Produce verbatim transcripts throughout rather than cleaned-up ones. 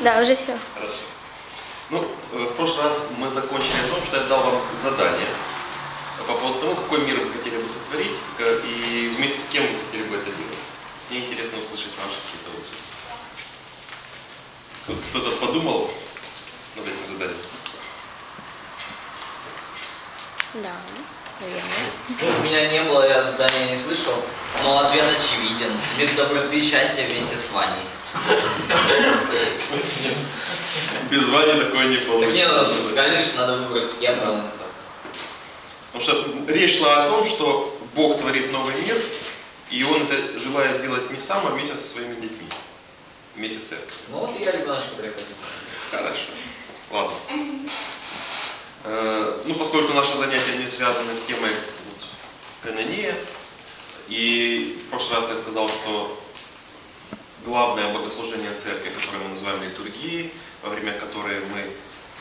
Да, уже все. Хорошо. Ну, в прошлый раз мы закончили на том, что я дал вам задание по поводу того, какой мир вы хотели бы сотворить и вместе с кем вы хотели бы это делать. Мне интересно услышать ваши какие-то отзывы. Кто-то подумал над этим заданием? Да, наверное. Ну, у меня не было, я задания не слышал, но ответ очевиден. Мир доброты и счастья вместе с Ваней. Без Вани такое не получится. Не, ну, сказали, что надо выбрать с кем. Потому что речь шла о том, что Бог творит новый мир, и Он это желает делать не сам, а вместе со своими детьми. Вместе с церковью. Ну вот и я ребеночка приходил. Хорошо. Ладно. Э, ну, поскольку наши занятия не связаны с темой вот, канония, и в прошлый раз я сказал, что главное богослужение церкви, которое мы называем литургией, во время которой мы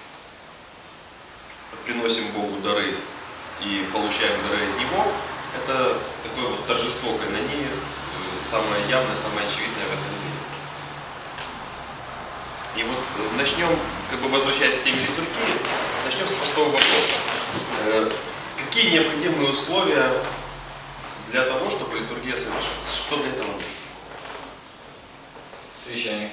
приносим Богу дары и получаем дары от Него, это такое вот торжество канонии, самое явное, самое очевидное в этом мире. И вот начнем, как бы возвращаясь к теме литургии, начнем с простого вопроса. Э, какие необходимые условия для того, чтобы литургия совершилась? Что для этого нужно? Священник.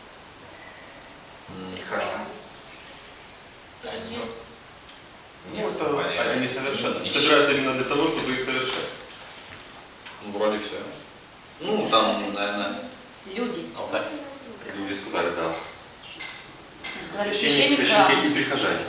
И храм. Ну, Нет, это понятно. они несовершенны. Собираются именно для того, чтобы их совершать. Ну, вроде все. Ну, там, наверное... Люди. Алтарь. Люди сказали, да. Сказали, Священник, священник, священники храм. и прихожане.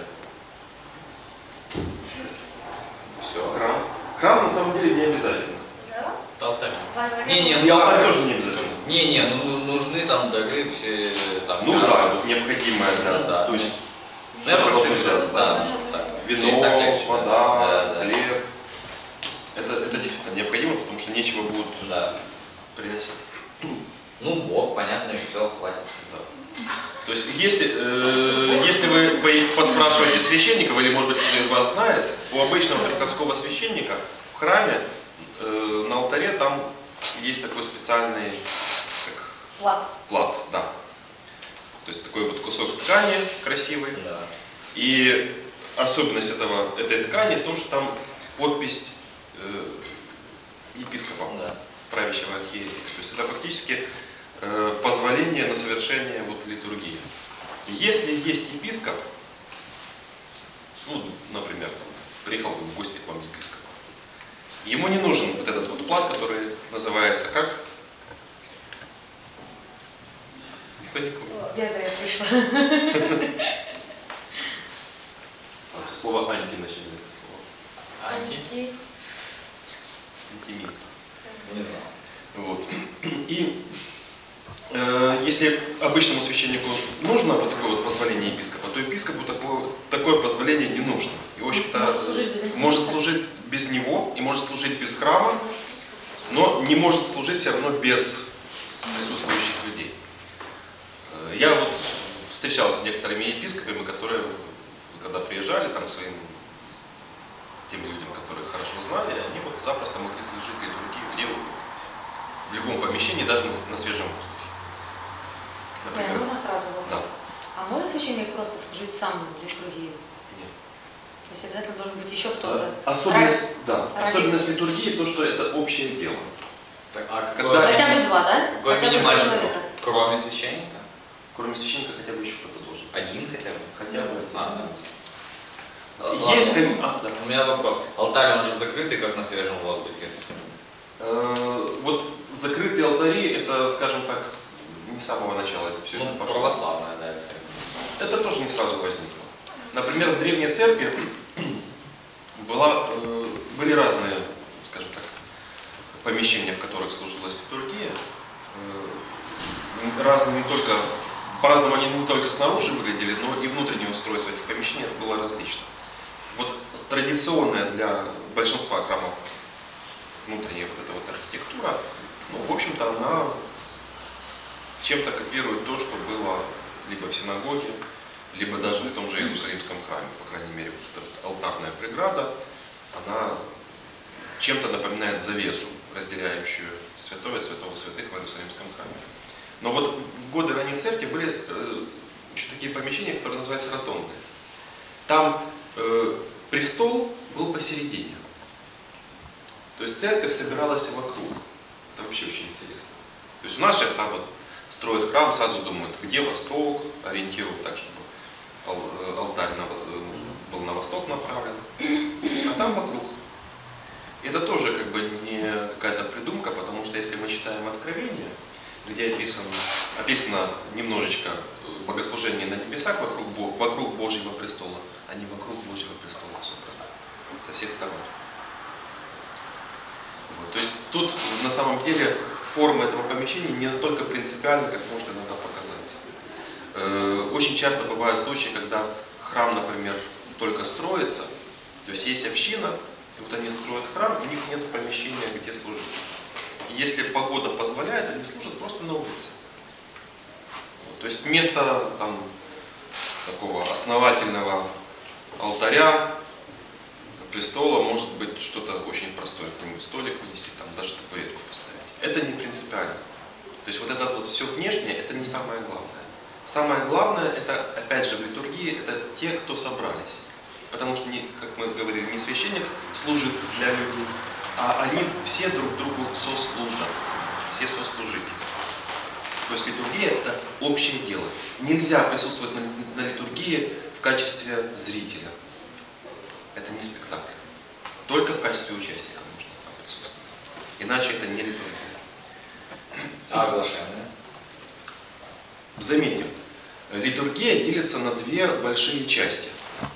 Все. Храм. Храм на самом деле не обязательно. Алтарь. Не, не, И ну, алтарь тоже не обязательно. Не, не, ну нужны там дары все там. Ну да, да, вот необходимое, да. Ну, да. То есть, Ну, я что просто должно взял, взяться? да, ну, так. Вино, Так легче, вода, да, да. хлеб. Это, это действительно необходимо, потому что нечего будут Да. приносить. Ну, Бог, понятно, и все, хватит. Да. То есть, если, э, если вы по- поспрашиваете священников, или, может быть, кто-то из вас знает, у обычного приходского священника в храме э, на алтаре там есть такой специальный как, Плат. плат, да. То есть такой вот кусок ткани красивый. Да. И особенность этого, этой ткани в том, что там подпись э, епископа, Да. правящего архиерея. То есть это фактически э, позволение на совершение вот, литургии. Если есть епископ, ну, например, там, приехал в гости к вам епископ, ему не нужен вот этот вот плат, который называется как? Никто не помнит. Я за это пришла. Вот слово анти начинается слово. Анти. Антимис. Не знал. Вот. И э, если обычному священнику нужно вот такое вот позволение епископа, то епископу такое, такое позволение не нужно. И, в общем-то, Может служить без антимиса. может служить без него и может служить без храма, но не может служить все равно без присутствующих людей. Э, Я вот встречался с некоторыми епископами, которые, когда приезжали там к своим тем людям, которых хорошо знали, они вот запросто могли служить литургию где угодно. В любом помещении, даже на, на свежем воздухе. Да, можно сразу вопрос. Да. А может священник просто служить сам в литургии? Нет. То есть обязательно должен быть еще кто-то? Особенность, да, ради- особенность литургии то, что это общее дело. Так, а Когда- какое, Хотя бы два, да? какое Хотя бы два минимальное, человека. кроме священника? Кроме священника хотя бы еще кто-то должен. Один хотя бы? Хотя бы. А, да. Если... Ладно. А, да. У меня вопрос. Алтарь, он же закрытый, как на свежем воздухе. Э, вот закрытые алтари, это, скажем так, не с самого начала это все Ну, это пошло. православная, да. Это тоже не сразу возникло. Например, в древней церкви была, э, были разные, скажем так, помещения, в которых служилась литургия. Э, разные не только, по-разному они не только снаружи выглядели, но и внутреннее устройство этих помещений было различно. Вот традиционная для большинства храмов внутренняя вот эта вот архитектура, ну, в общем-то, она чем-то копирует то, что было либо в синагоге, либо даже в том же Иерусалимском храме. По крайней мере, вот эта алтарная преграда, она чем-то напоминает завесу, разделяющую святое от святого святых в Иерусалимском храме. Но вот в годы ранней церкви были э, еще такие помещения, которые называются ротонды. Там э, престол был посередине. То есть церковь собиралась вокруг. Это вообще очень интересно. То есть у нас сейчас там вот строят храм, сразу думают, где восток, ориентируют так, чтобы ал- алтарь на, был на восток направлен, а там вокруг. Это тоже как бы не какая-то придумка, потому что если мы читаем Откровение, где описано, описано немножечко богослужение на небесах вокруг, вокруг Божьего престола, а не вокруг Божьего престола собрано со всех сторон. Вот. То есть тут на самом деле форма этого помещения не настолько принципиальна, как может иногда показаться. Э, очень часто бывают случаи, когда храм, например, только строится, то есть есть община, и вот они строят храм, у них нет помещения, где служить. И если погода позволяет, они служат просто на улице. Вот. То есть вместо там, такого основательного алтаря, престола может быть что-то очень простое, какой-нибудь столик вынести, там даже табуретку поставить. Это не принципиально. То есть вот это вот все внешнее, это не самое главное. Самое главное, это опять же в литургии, это те, кто собрались. Потому что, не, как мы говорили, не священник служит для людей, а они все друг другу сослужат, все сослужители. То есть литургия это общее дело. Нельзя присутствовать на, на литургии в качестве зрителя. Это не спектакль. Только в качестве участника можно там присутствовать. Иначе это не литургия. А оглашение? Заметим, литургия делится на две большие части.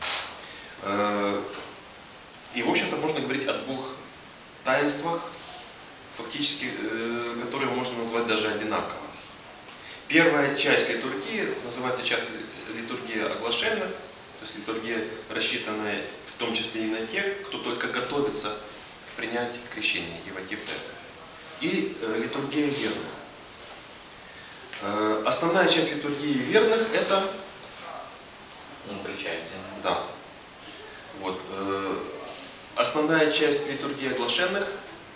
И, в общем-то, можно говорить о двух таинствах, фактически, которые можно назвать даже одинаково. Первая часть литургии называется часть литургия оглашенных, то есть литургия, рассчитанная в том числе и на тех, кто только готовится принять крещение и войти в церковь. И э, литургия верных. Э, основная часть литургии верных это... Ну, причастие. Да. Вот, э, основная часть литургии оглашенных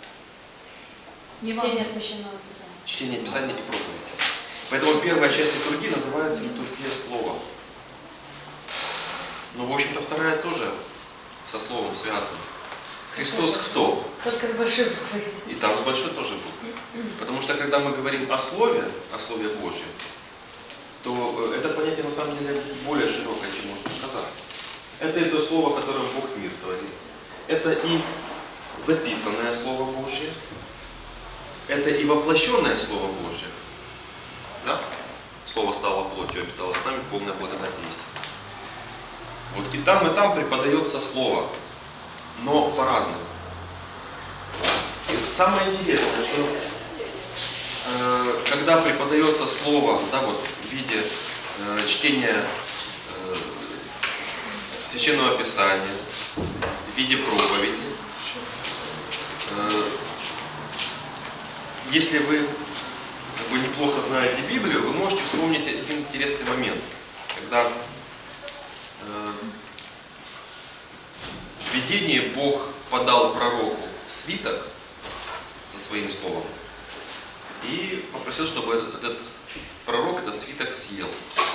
Чтение священного писания. чтение Писания и проповедь. Поэтому первая часть литургии называется литургия слова. Но, в общем-то, вторая тоже со словом связана. Христос кто? Только с большой буквы. И там с большой тоже буквы. Потому что, когда мы говорим о Слове, о Слове Божьем, то это понятие на самом деле более широкое, чем может показаться. Это и то Слово, которым Бог мир творит. Это и записанное Слово Божье. Это и воплощенное Слово Божье. Да? Слово стало плотью, обитало с нами, полная благодать и истина. Вот и там, и там преподается Слово, но по-разному. И самое интересное, что э, когда преподается Слово, да, вот, в виде э, чтения э, Священного Писания, в виде проповеди, э, если вы как бы неплохо знаете Библию, вы можете вспомнить один интересный момент, когда э, в видении Бог подал пророку свиток со своим словом и попросил, чтобы этот пророк этот свиток съел.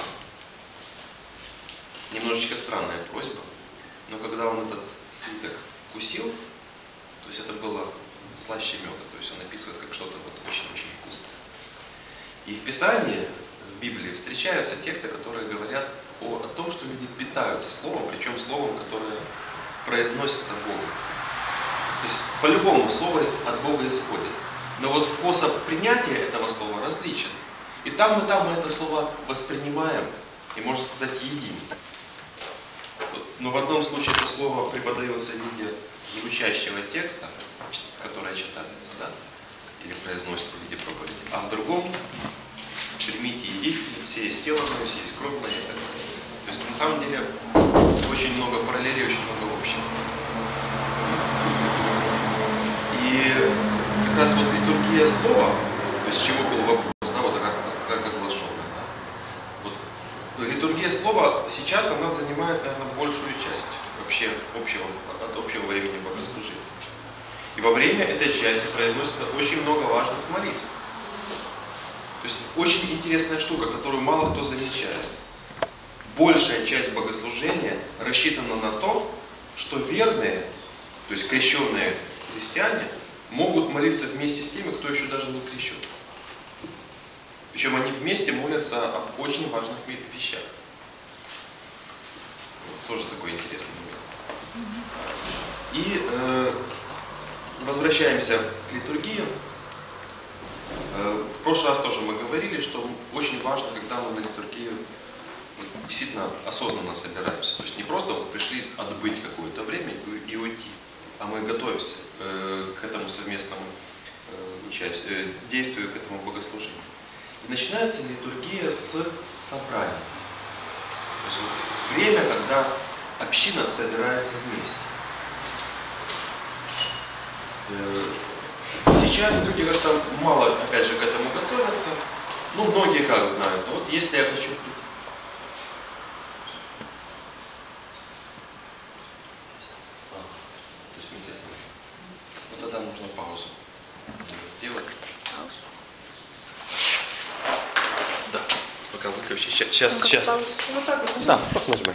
Немножечко странная просьба, но когда он этот свиток вкусил, то есть это было слаще меда, то есть он описывает как что-то вот очень-очень вкусное. И в Писании, в Библии встречаются тексты, которые говорят о, о том, что люди питаются словом, причем словом, которое произносится Богом. То есть по-любому слово от Бога исходит. Но вот способ принятия этого слова различен. И там, и там мы это слово воспринимаем, и можно сказать едине. Но в одном случае это слово преподается в виде звучащего текста, которое читается, да, или произносится в виде проповеди. А в другом примите, едите, все есть тело мое, все есть кровь моя и так далее. То есть на самом деле очень много параллелей, очень много общего. И как раз вот литургия слова, то есть с чего был вопрос, да, вот как, как оглашенное. Да? Вот, литургия слова сейчас она занимает, наверное, большую часть вообще общего, от общего времени богослужения. И во время этой части произносится очень много важных молитв. То есть очень интересная штука, которую мало кто замечает. большая часть богослужения рассчитана на то, что верные, то есть крещенные христиане, могут молиться вместе с теми, кто еще даже не крещен. Причем они вместе молятся об очень важных вещах. Вот, тоже такой интересный момент. И э, возвращаемся к литургии. Э, в прошлый раз тоже мы говорили, что очень важно, когда мы на литургию вот, действительно осознанно собираемся. То есть не просто вот пришли отбыть какое-то время и, и уйти, а мы готовимся э, к этому совместному э, участию, э, действию, к этому богослужению. И начинается литургия с собрания. То есть вот время, когда община собирается вместе. Сейчас люди как-то мало, опять же, к этому готовятся. Ну, многие как знают. Вот если я хочу... А, то есть вместе с ним. Вот тогда нужно паузу сделать. Паузу. Да, пока выключи. Сейчас, сейчас. Ну, как сейчас. паузу? Вот так вот. Да, просто нажимай.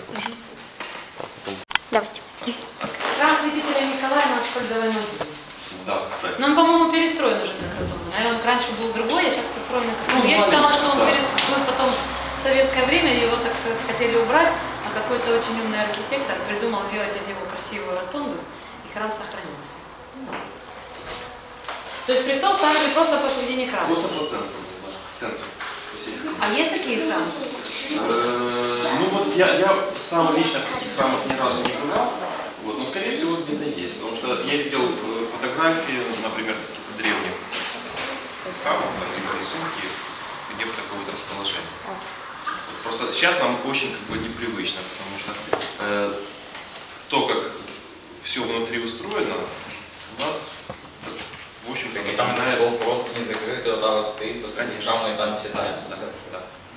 Давайте. Храм святителя Николая на Аскольдовой могиле. Да, кстати. Но он, по-моему, перестроен уже как ротонда. Наверное, он раньше был другой, а сейчас построен как ротонда. Я Ну, считала, что он да. перестроен потом в советское время, его, так сказать, хотели убрать, а какой-то очень умный архитектор придумал сделать из него красивую ротонду, и храм сохранился. Ну, да. То есть престол ставили просто посредине храма. Просто по центру. В центре. Посередине. А есть такие храмы? Э, Ну вот я, я сам лично в таких храмах ни разу не бывал, вот, но скорее всего где-то есть, потому что я видел э, фотографии, например, каких-то древних храмов, там, либо рисунки, где бы такое вот расположение. Вот просто сейчас нам очень как бы непривычно, потому что э, то, как все внутри устроено, у нас, в общем-то, Так и там напоминает... пол просто не закрытый, вот так вот стоит, посреди Конечно. храма, и там все Да, танцы. да, да.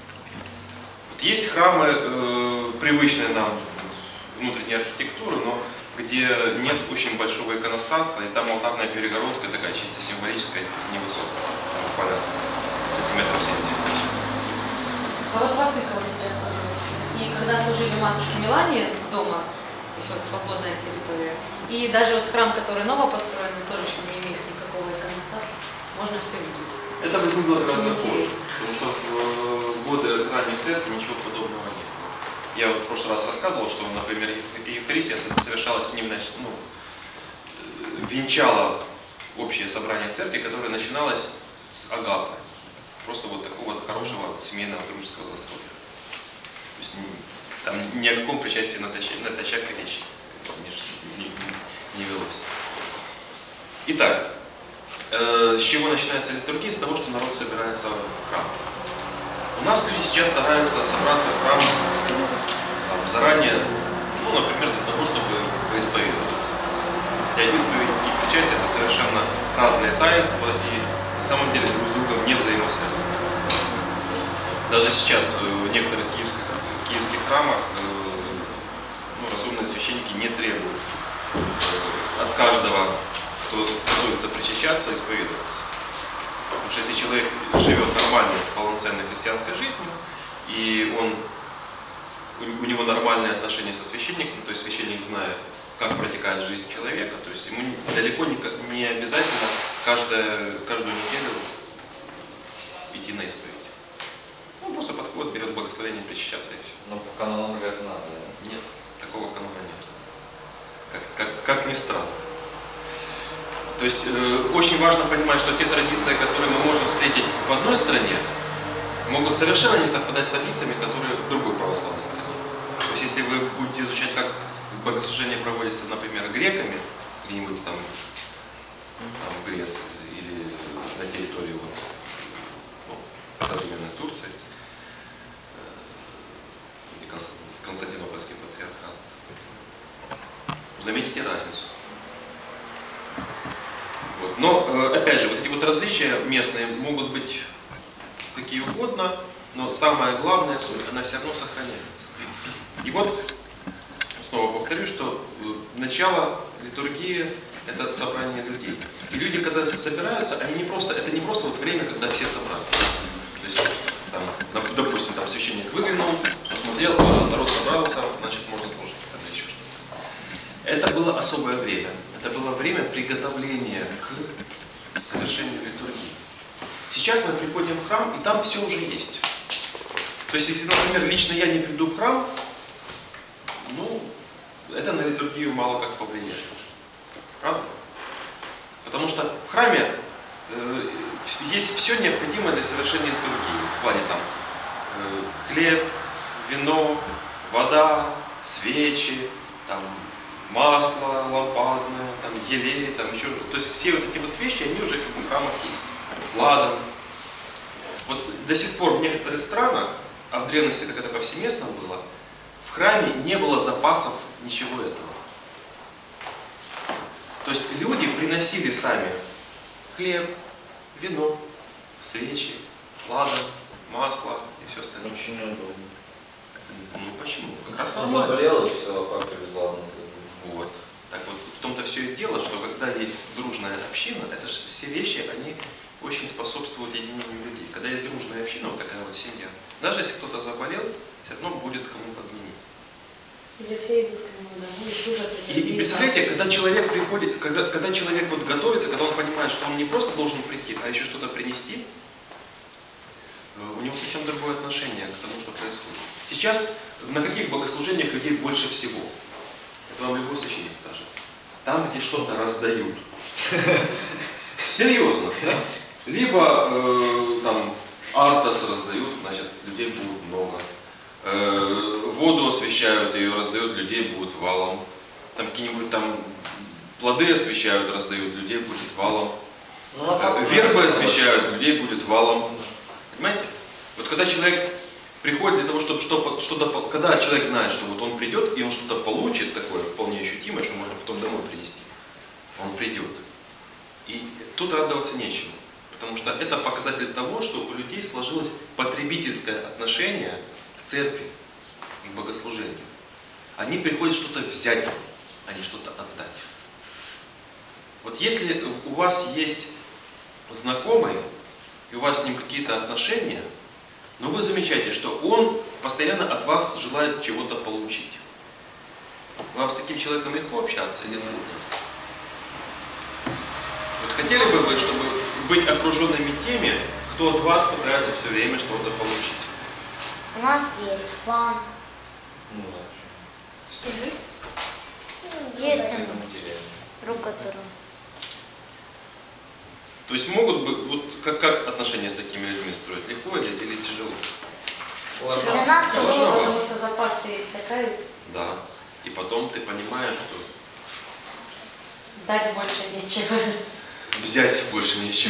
Вот есть храмы, э, привычные нам внутренней архитектуры, но где нет очень большого иконостаса, и там алтарная перегородка такая чисто символическая, невысокая, там буквально сантиметров семьдесят. А вот Васыкова сейчас тоже. И когда служили матушке Милане дома, то есть вот свободная территория, и даже вот храм, который ново построен, он тоже еще не имеет никакого иконостаса, можно все видеть. Это возникло гораздо Очень позже, интересно. потому что в э, годы ранней церкви ничего подобного не было. Я вот в прошлый раз рассказывал, что, например, Евхаристия совершалась не в нач... ну, э, венчала общее собрание церкви, которое начиналось с агапы. Просто вот такого вот хорошего семейного дружеского застолья. То есть там ни о каком причастии натощак, натощак речи не, не, не велось. Итак, э, с чего начинается литургия? С того, что народ собирается в храм. У нас люди сейчас стараются собраться в храм там, заранее, ну, например, для того, чтобы поисповедоваться. Для исповеди и причастия это совершенно разные таинства и на самом деле друг с другом не взаимосвязаны. Даже сейчас в некоторых киевских, киевских храмах ну, разумные священники не требуют от каждого, кто готовится причащаться, исповедоваться. Потому что если человек живет нормальной, полноценной христианской жизнью, и он, у него нормальные отношения со священником, то есть священник знает, как протекает жизнь человека, то есть ему далеко не, не обязательно каждое, каждую неделю идти на исповедь. Он просто подходит, берет благословение, причащаться и все. Ну, по канонам уже это надо, да? Нет, такого канона нет. Как, как, как ни странно. То есть э, очень важно понимать, что те традиции, которые мы можем встретить в одной стране, могут совершенно не совпадать с традициями, которые в другой православной стране. То есть если вы будете изучать, как богослужение проводится, например, греками, где-нибудь там, там в Греции или на территории вот, ну, современной Турции, и Константинопольский патриархат, заметите разницу. Вот. Но, опять же, вот эти вот различия местные могут быть какие угодно, но самое главное, суть, она все равно сохраняется. И вот, снова повторю, что начало литургии – это собрание людей. И люди, когда собираются, они не просто, это не просто вот время, когда все собрались. То есть, там, допустим, допустим, там священник выглянул, посмотрел, а, народ собрался, значит, можно служить, тогда еще что-то. Это было особое время. Это было время приготовления к совершению литургии. Сейчас мы приходим в храм, и там все уже есть. То есть, если, например, лично я не приду в храм, ну, это на литургию мало как повлияет. Правда? Потому что в храме э, есть все необходимое для совершения литургии. В плане там э, хлеб, вино, вода, свечи, там, масло лампадное, там, елей, там еще. То есть все вот эти вот вещи, они уже как бы в храмах есть. Ладан. Вот до сих пор в некоторых странах, а в древности так это повсеместно было, в храме не было запасов ничего этого. То есть люди приносили сами хлеб, вино, свечи, ладан, масло и все остальное. Очень удобно. Ну почему? Как раз Он нормально. заболел, и все, а как ладно. Вот. Так вот, в том-то все и дело, что когда есть дружная община, это же все вещи, они очень способствуют единению людей. Когда есть дружная община, вот такая вот семья, даже если кто-то заболел, все равно будет кому подменить. Где все идут к нему домой и служат. И, и представляете, когда человек приходит, когда, когда человек вот готовится, когда он понимает, что он не просто должен прийти, а еще что-то принести, у него совсем другое отношение к тому, что происходит. Сейчас на каких богослужениях людей больше всего? Это вам любой священник скажет. Там, где что-то раздают. Серьезно. Либо э, там артас раздают, значит, людей будет много. Э, воду освещают, ее раздают, людей будет валом. Там какие-нибудь там плоды освещают, раздают, людей будет валом. Э, вербы освещают, людей будет валом. Понимаете? Вот когда человек приходит для того, чтобы что-то, когда человек знает, что вот он придет и он что-то получит такое вполне ощутимое, что можно потом домой принести, он придет. И тут радоваться нечему, потому что это показатель того, что у людей сложилось потребительское отношение к церкви и к богослужению. Они приходят что-то взять, а не что-то отдать. Вот если у вас есть знакомый, и у вас с ним какие-то отношения, но вы замечаете, что он постоянно от вас желает чего-то получить. Вам с таким человеком легко общаться или трудно? Вот хотели бы вы, чтобы быть окруженными теми, кто от вас пытается все время что-то получить? У нас есть фан. Ну, да. Что есть? Есть он, друг которого. То есть могут бы, вот как, как отношения с такими людьми строить? Легко или, или тяжело? Для нас Сложно. тоже. Потому что запасы есть всякая, Да. И потом ты понимаешь, что дать больше нечего. взять больше нечего.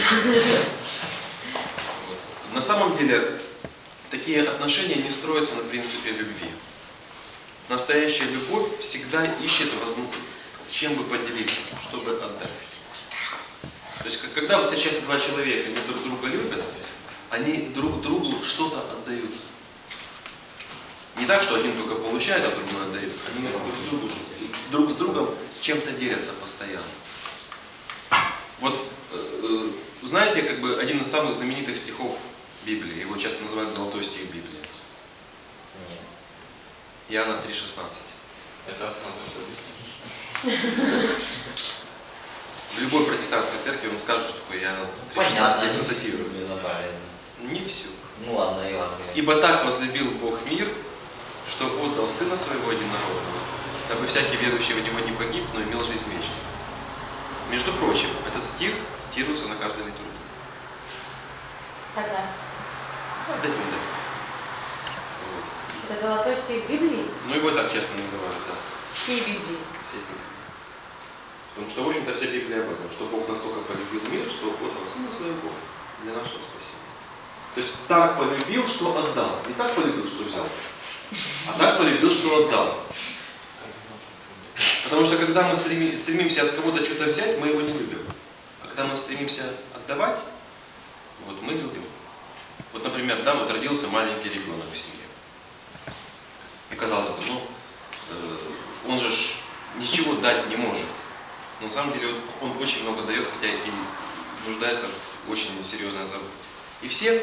Вот. На самом деле, такие отношения не строятся на принципе любви. Настоящая любовь всегда ищет возможность, чем бы поделиться, чтобы отдать. То есть, когда встречаются два человека, они друг друга любят, они друг другу что-то отдают. Не так, что один только получает, а другой отдает. Они друг, другу, друг с другом чем-то делятся постоянно. Вот, э, знаете, как бы один из самых знаменитых стихов Библии, его часто называют «золотой стих Библии». Нет. Иоанна три шестнадцать. Это сразу все объяснишь. В любой протестантской церкви вам скажут, что такое Иоанна три шестнадцать, я процитирую. Не все. Ну ладно, Евангелие. «Ибо так возлюбил Бог мир, что отдал Сына Своего Единородного, дабы всякий верующий в Него не погиб, но имел жизнь вечную». Между прочим, этот стих цитируется на каждой литургии. Когда? Отдадим, да. Вот. Это золотой стих Библии? Ну его так часто называют, да. Всей Библии. Все Библии. Потому что, в общем-то, вся Библия об этом, что Бог настолько полюбил мир, что отдал Сына Своего для нашего спасения. То есть так полюбил, что отдал. Не так полюбил, что взял, а так полюбил, что отдал. Потому что когда мы стремимся от кого-то что-то взять, мы его не любим. А когда мы стремимся отдавать, вот мы любим. Вот, например, да, вот родился маленький ребенок в семье. И казалось бы, ну, э, он же ж ничего дать не может. Но на самом деле он, он очень много дает, хотя и нуждается в очень серьезной заботе. И все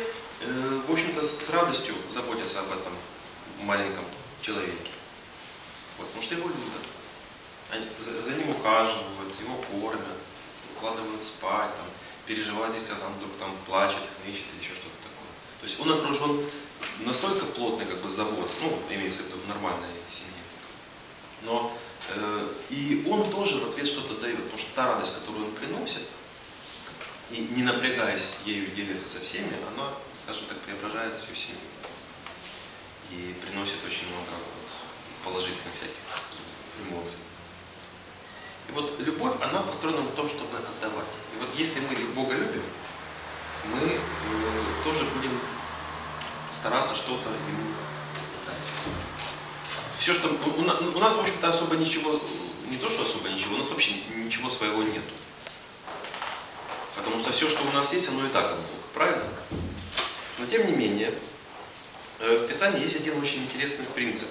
э, в общем-то, с радостью заботятся об этом маленьком человеке. Вот, потому что его любят. Они за, за ним ухаживают, его кормят, укладывают спать, там, переживают, если он вдруг там плачет, хнычет или еще что-то такое. То есть он окружен настолько плотной как бы заботой, ну, имеется в виду в нормальной семье. Но э, и он тоже в ответ что-то дает, потому что та радость, которую он приносит, и не напрягаясь ею делиться со всеми, она, скажем так, преображает всю семью. И приносит очень много вот положительных всяких эмоций. И вот любовь, она построена на том, чтобы отдавать. И вот если мы Бога любим, мы э, тоже будем стараться что-то ему дать. Все, что у, у нас, в общем-то, особо ничего, не то, что особо ничего, у нас вообще ничего своего нету. Потому что все, что у нас есть, оно и так от Бога, правильно? Но тем не менее, в Писании есть один очень интересный принцип.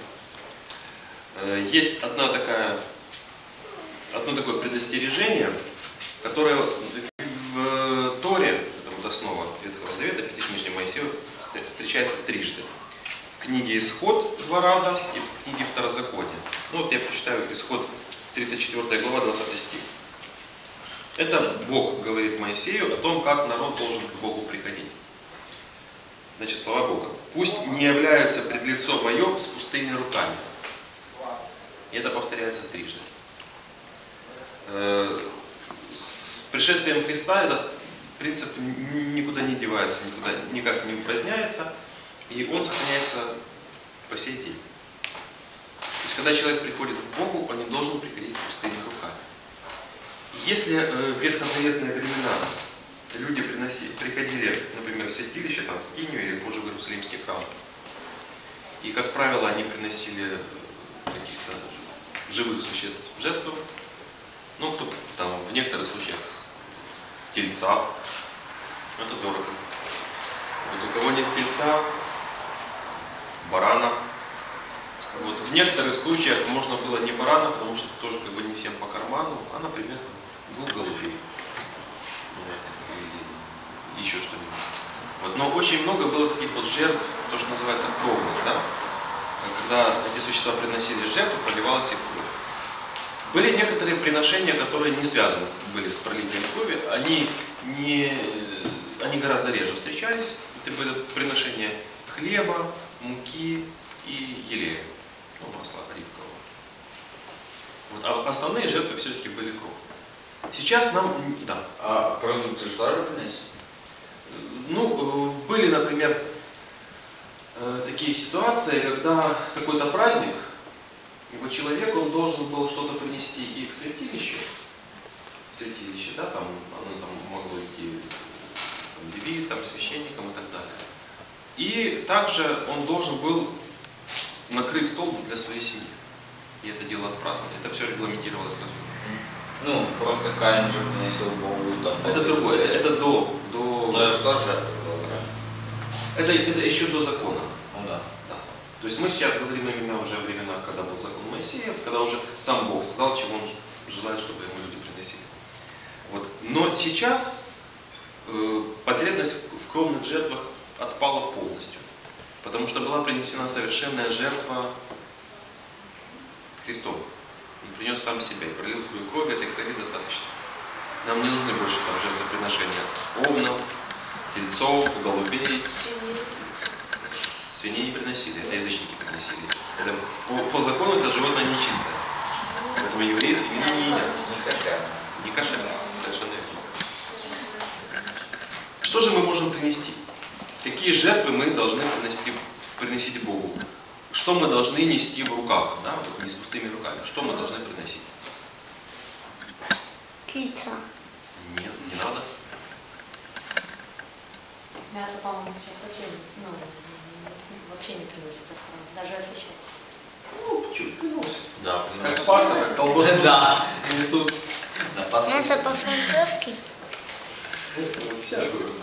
Есть одна такая, одно такое предостережение, которое в Торе, это вот основа Ветхого Завета, Пятикнижье Моисею, встречается трижды. В книге Исход два раза и в книге Второзакония. Ну вот я прочитаю Исход тридцать четвёртая глава, двадцатый стих. Это Бог говорит Моисею о том, как народ должен к Богу приходить. Значит, слова Бога. Пусть не являются пред лицо мое с пустыми руками. И это повторяется трижды. С пришествием Христа этот принцип никуда не девается, никуда, никак не упраздняется, и он сохраняется по сей день. То есть, когда человек приходит к Богу, он не должен приходить с пустыми руками. Если в ветхозаветные времена люди приносили, приходили, например, в святилище, там, в Скинию или позже в Иерусалимский храм, и, как правило, они приносили каких-то живых существ в жертву, ну, кто там в некоторых случаях тельца, это дорого. Вот у кого нет тельца, барана. Вот в некоторых случаях можно было не барана, потому что тоже как бы не всем по карману, а, например, двух голубей. Вот. Еще что-нибудь. Вот. Но очень много было таких вот жертв, то, что называется кровных, да? Когда эти существа приносили жертву, проливалась их кровь. Были некоторые приношения, которые не связаны были с пролитием крови, они, не, они гораздо реже встречались. Это были приношения хлеба, муки и елея, ну, масла оливкового. Вот. А основные жертвы все-таки были кровь. Сейчас нам, да. А продукты что же приносить? Ну, были, например, такие ситуации, когда какой-то праздник, его человек, он должен был что-то принести и к святилищу, в святилище, да, там, оно там могло идти там, левит, там, священникам и так далее. И также он должен был накрыть стол для своей семьи. И это дело отпразднования. Это все регламентировалось. Ну, просто Каин же приносил Богу. Это другое, это, это до... до... Ну, это что же? Это, это еще до закона. Ну да. Да. То есть мы сейчас говорим именно уже о временах, когда был закон Моисея, когда уже сам Бог сказал, чего он желает, чтобы ему люди приносили. Вот. Но сейчас э, потребность в кровных жертвах отпала полностью. Потому что была принесена совершенная жертва Христом. Он принес сам себя и пролил свою кровь, этой крови достаточно. Нам не нужны больше там жертвоприношения овнов, тельцов, голубей. Свиней не приносили, это язычники приносили. Это, по, по закону это животное нечистое. Поэтому евреи свиньи не едят. Не кошерно. Не кошерно, совершенно верно. Что же мы можем принести? Какие жертвы мы должны принести, приносить Богу? Что мы должны нести в руках, да? Вот не с пустыми руками. Что мы должны приносить? Тельца. Нет, не надо. Мясо, по-моему, сейчас совсем, ну, вообще не приносится в храм, даже освещать. Ну, чуть приносят. Да, Как паста, как колбасу. Да. Несут. На Пасху. Мясо по-французски. Всякую.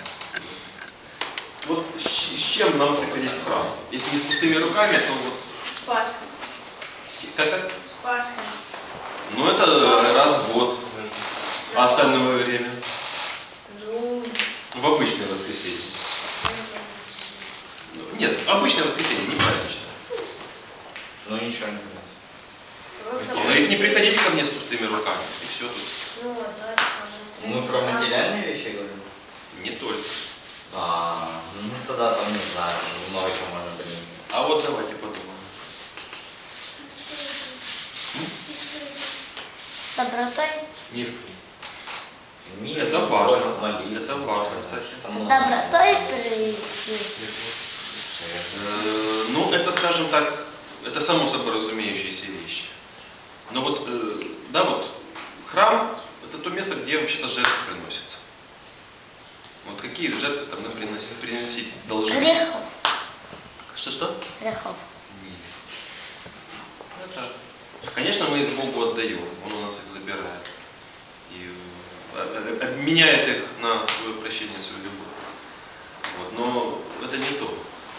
Вот с, с чем нам приходить в храм? Если не с пустыми руками, то вот... С Пасхой. Как это? С Пасхой. Ну это раз в год. А остальное время? Ну, В обычное воскресенье. Нет, обычное воскресенье, не праздничное. Ну ничего не будет. Просто Говорит, не приходите ко мне с пустыми руками. И все тут. Ну, да, там Мы про материальные вещи говорим? Не только. А, ну тогда там не знаю, много чего можно понять. А вот давайте подумаем. добротой. Мир. Мир, Это любовь, важно. молитва. Это важно, кстати. Это много. Добротой при... Э, Ну, это, скажем так, это само собой разумеющиеся вещи. Но вот, э, да, вот храм – это то место, где вообще-то жертвы приносятся. Вот какие жертвы там мы приносить, приносить должны? Грехов. Что-что? Грехов. Это, конечно, мы их Богу отдаем, Он у нас их забирает. И э, э, обменяет их на свое прощение, свою любовь. Вот, но это не то.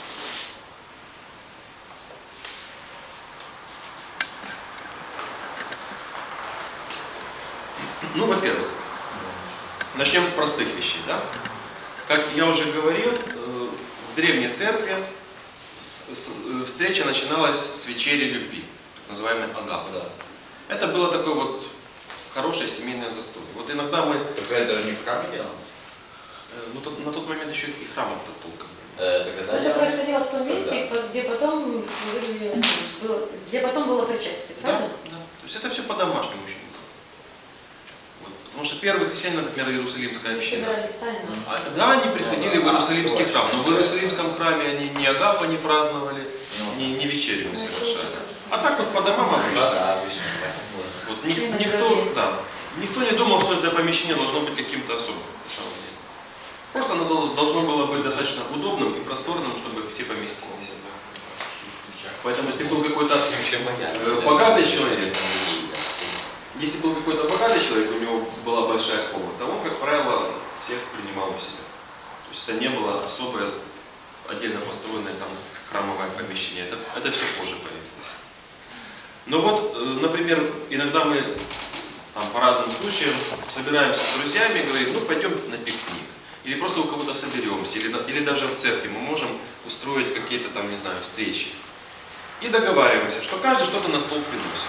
Ну, во-первых, начнем с простых вещей, да? Как я уже говорил, э, в древней церкви с- с- э, встреча начиналась с вечери любви, так называемой агапы. Да. Это было такое вот хорошее семейное застолье. Вот иногда мы, Только это же не в храме делалось. э, ну тот- на тот момент еще и храмов-то толком не было. Э, Это когда Это делалось? происходило в том месте, где потом, были- было, где потом было причастие, Да, правда? да. То есть это все по-домашнему очень было. Вот, потому что первые христиане, например, Иерусалимская община, Собирались тайно. а, да, они приходили в Иерусалимский храм, но в Иерусалимском храме они ни агапа не праздновали, ни, ни вечерю не совершали. А так вот по домам Да, обычно. да, обычно так и было. Вот, ни- никто, да, никто не думал, что это помещение должно быть каким-то особым, на самом деле. Просто оно дол- должно было быть достаточно удобным и просторным, чтобы все поместились. Поэтому если был какой-то э, богатый человек, если был какой-то богатый человек, у него была большая комната, он, как правило, всех принимал у себя. То есть это не было особое, отдельно построенное там храмовое помещение. Это, это все позже появилось. Но вот, э, например, иногда мы там, по разным случаям собираемся с друзьями и говорим, ну пойдем на пикник. Или просто у кого-то соберемся, или, или даже в церкви мы можем устроить какие-то там, не знаю, встречи. И договариваемся, что каждый что-то на стол приносит.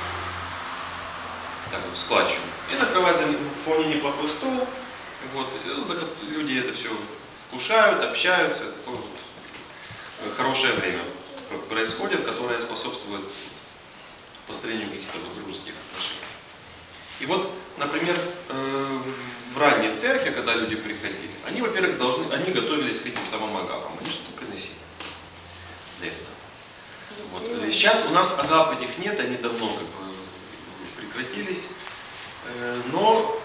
Так вот, складчиваем. И накрывается вполне неплохой стол. Вот, и за- люди это все вкушают, общаются. Такое вот э, хорошее время происходит, которое способствует построению каких-то вот дружеских отношений. И вот, например, э, в ранней церкви, когда люди приходили, они, во-первых, должны, они готовились к этим самым агапам, они что-то приносили для этого. Вот. э, Сейчас у нас агап этих нет, они давно как бы прекратились, Э, но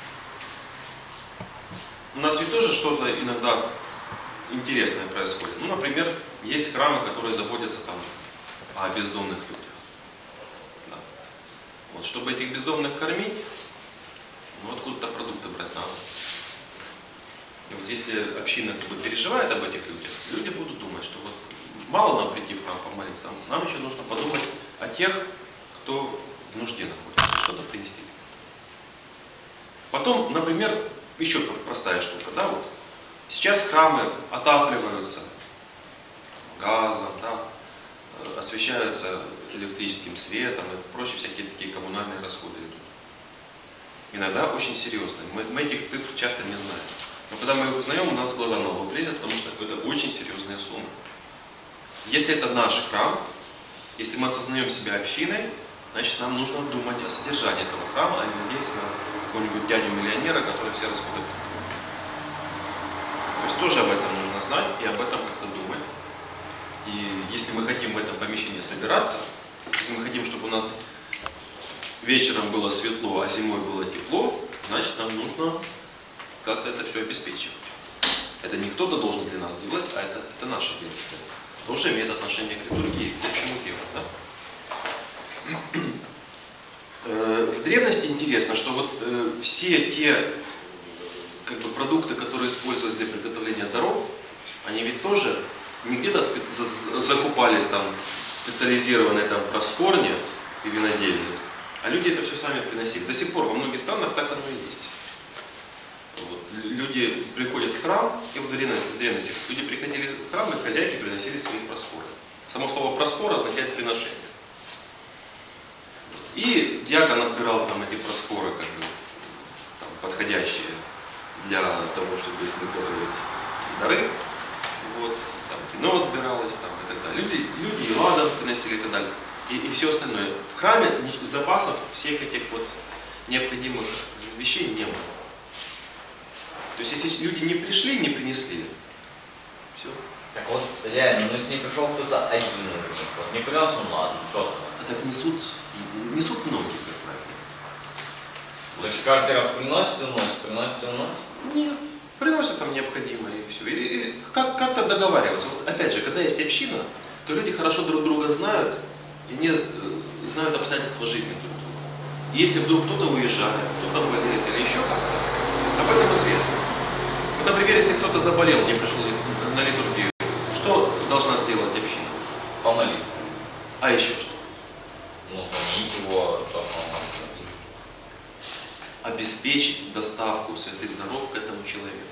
у нас ведь тоже что-то иногда интересное происходит. Ну, например, есть храмы, которые заботятся там о бездомных людях. Да. Вот, чтобы этих бездомных кормить, ну, откуда-то продукты брать надо. И вот если община как бы переживает об этих людях, люди будут думать, что вот мало нам прийти в храм помолиться, нам еще нужно подумать о тех, кто в нужде находится, что-то принести. Потом, например, еще простая штука, да, вот сейчас храмы отапливаются газом, да, э, освещаются электрическим светом и прочие всякие такие коммунальные расходы идут. Иногда очень серьезные. Мы, мы этих цифр часто не знаем. Но когда мы их узнаем, у нас глаза на лоб лезут, потому что это очень серьезные суммы. Если это наш храм, если мы осознаем себя общиной, значит нам нужно думать о содержании этого храма, а не надеяться на какого-нибудь дядю-миллионера, который все расходы покрывает. То есть тоже об этом нужно знать и об этом как-то думать. И если мы хотим в этом помещении собираться, если мы хотим, чтобы у нас вечером было светло, а зимой было тепло, значит нам нужно как-то это все обеспечивать. Это не кто-то должен для нас делать, а это, это наше дело. Тоже имеет отношение к литургии, к общему делу. Да? В древности интересно, что вот э, все те как бы, продукты, которые использовались для приготовления даров, они ведь тоже не где-то спе- за- закупались там в специализированной там просфорне и винодельне, а люди это все сами приносили. До сих пор во многих странах так оно и есть. Вот. Лю- люди приходят в храм, и в древности люди приходили в храм, и хозяйки приносили свои просфоры. Само слово просфора означает приношение. И диакон отбирал там эти просфоры, как бы, там, подходящие для того, чтобы изготовить дары. Вот, там вино отбиралось там, и так далее. Люди, люди и ладан приносили и так далее. И, и все остальное. В храме запасов всех этих вот необходимых вещей не было. То есть если люди не пришли, не принесли, все. Так вот, реально, ну если не пришел кто-то один из них, вот не принес, ну ладно, что там? А так несут, несут многие, как правило. То есть каждый раз приносит и уносит, приносит и уносит? Нет. Приносят там необходимое и все. И, и как, как-то договариваться. Вот опять же, когда есть община, то люди хорошо друг друга знают и не э, знают обстоятельства жизни друг друга. И если вдруг кто-то уезжает, кто-то болеет или еще как-то, об этом известно. Вот, например, если кто-то заболел, не пришел на литургию, что должна сделать община? Помолиться. А еще что? Ну, заменить его, то, что он может. Обеспечить доставку святых даров к этому человеку.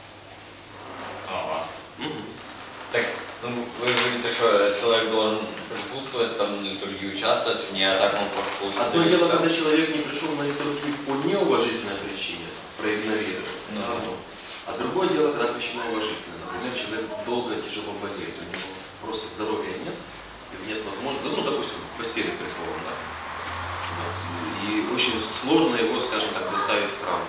Ага. Угу. Так, ну вы говорите, что человек должен присутствовать, там, на литургии участвовать, не а так он просто получит. Одно дело, когда человек не пришел на литургию по неуважительной причине, проигнорировал. Ну, да. А другое дело, когда причина уважительная. Например, человек долго тяжело болеет, у него просто здоровья нет, и нет возможности, ну, допустим, в постели прихован, да. И очень сложно его, скажем так, доставить в храм.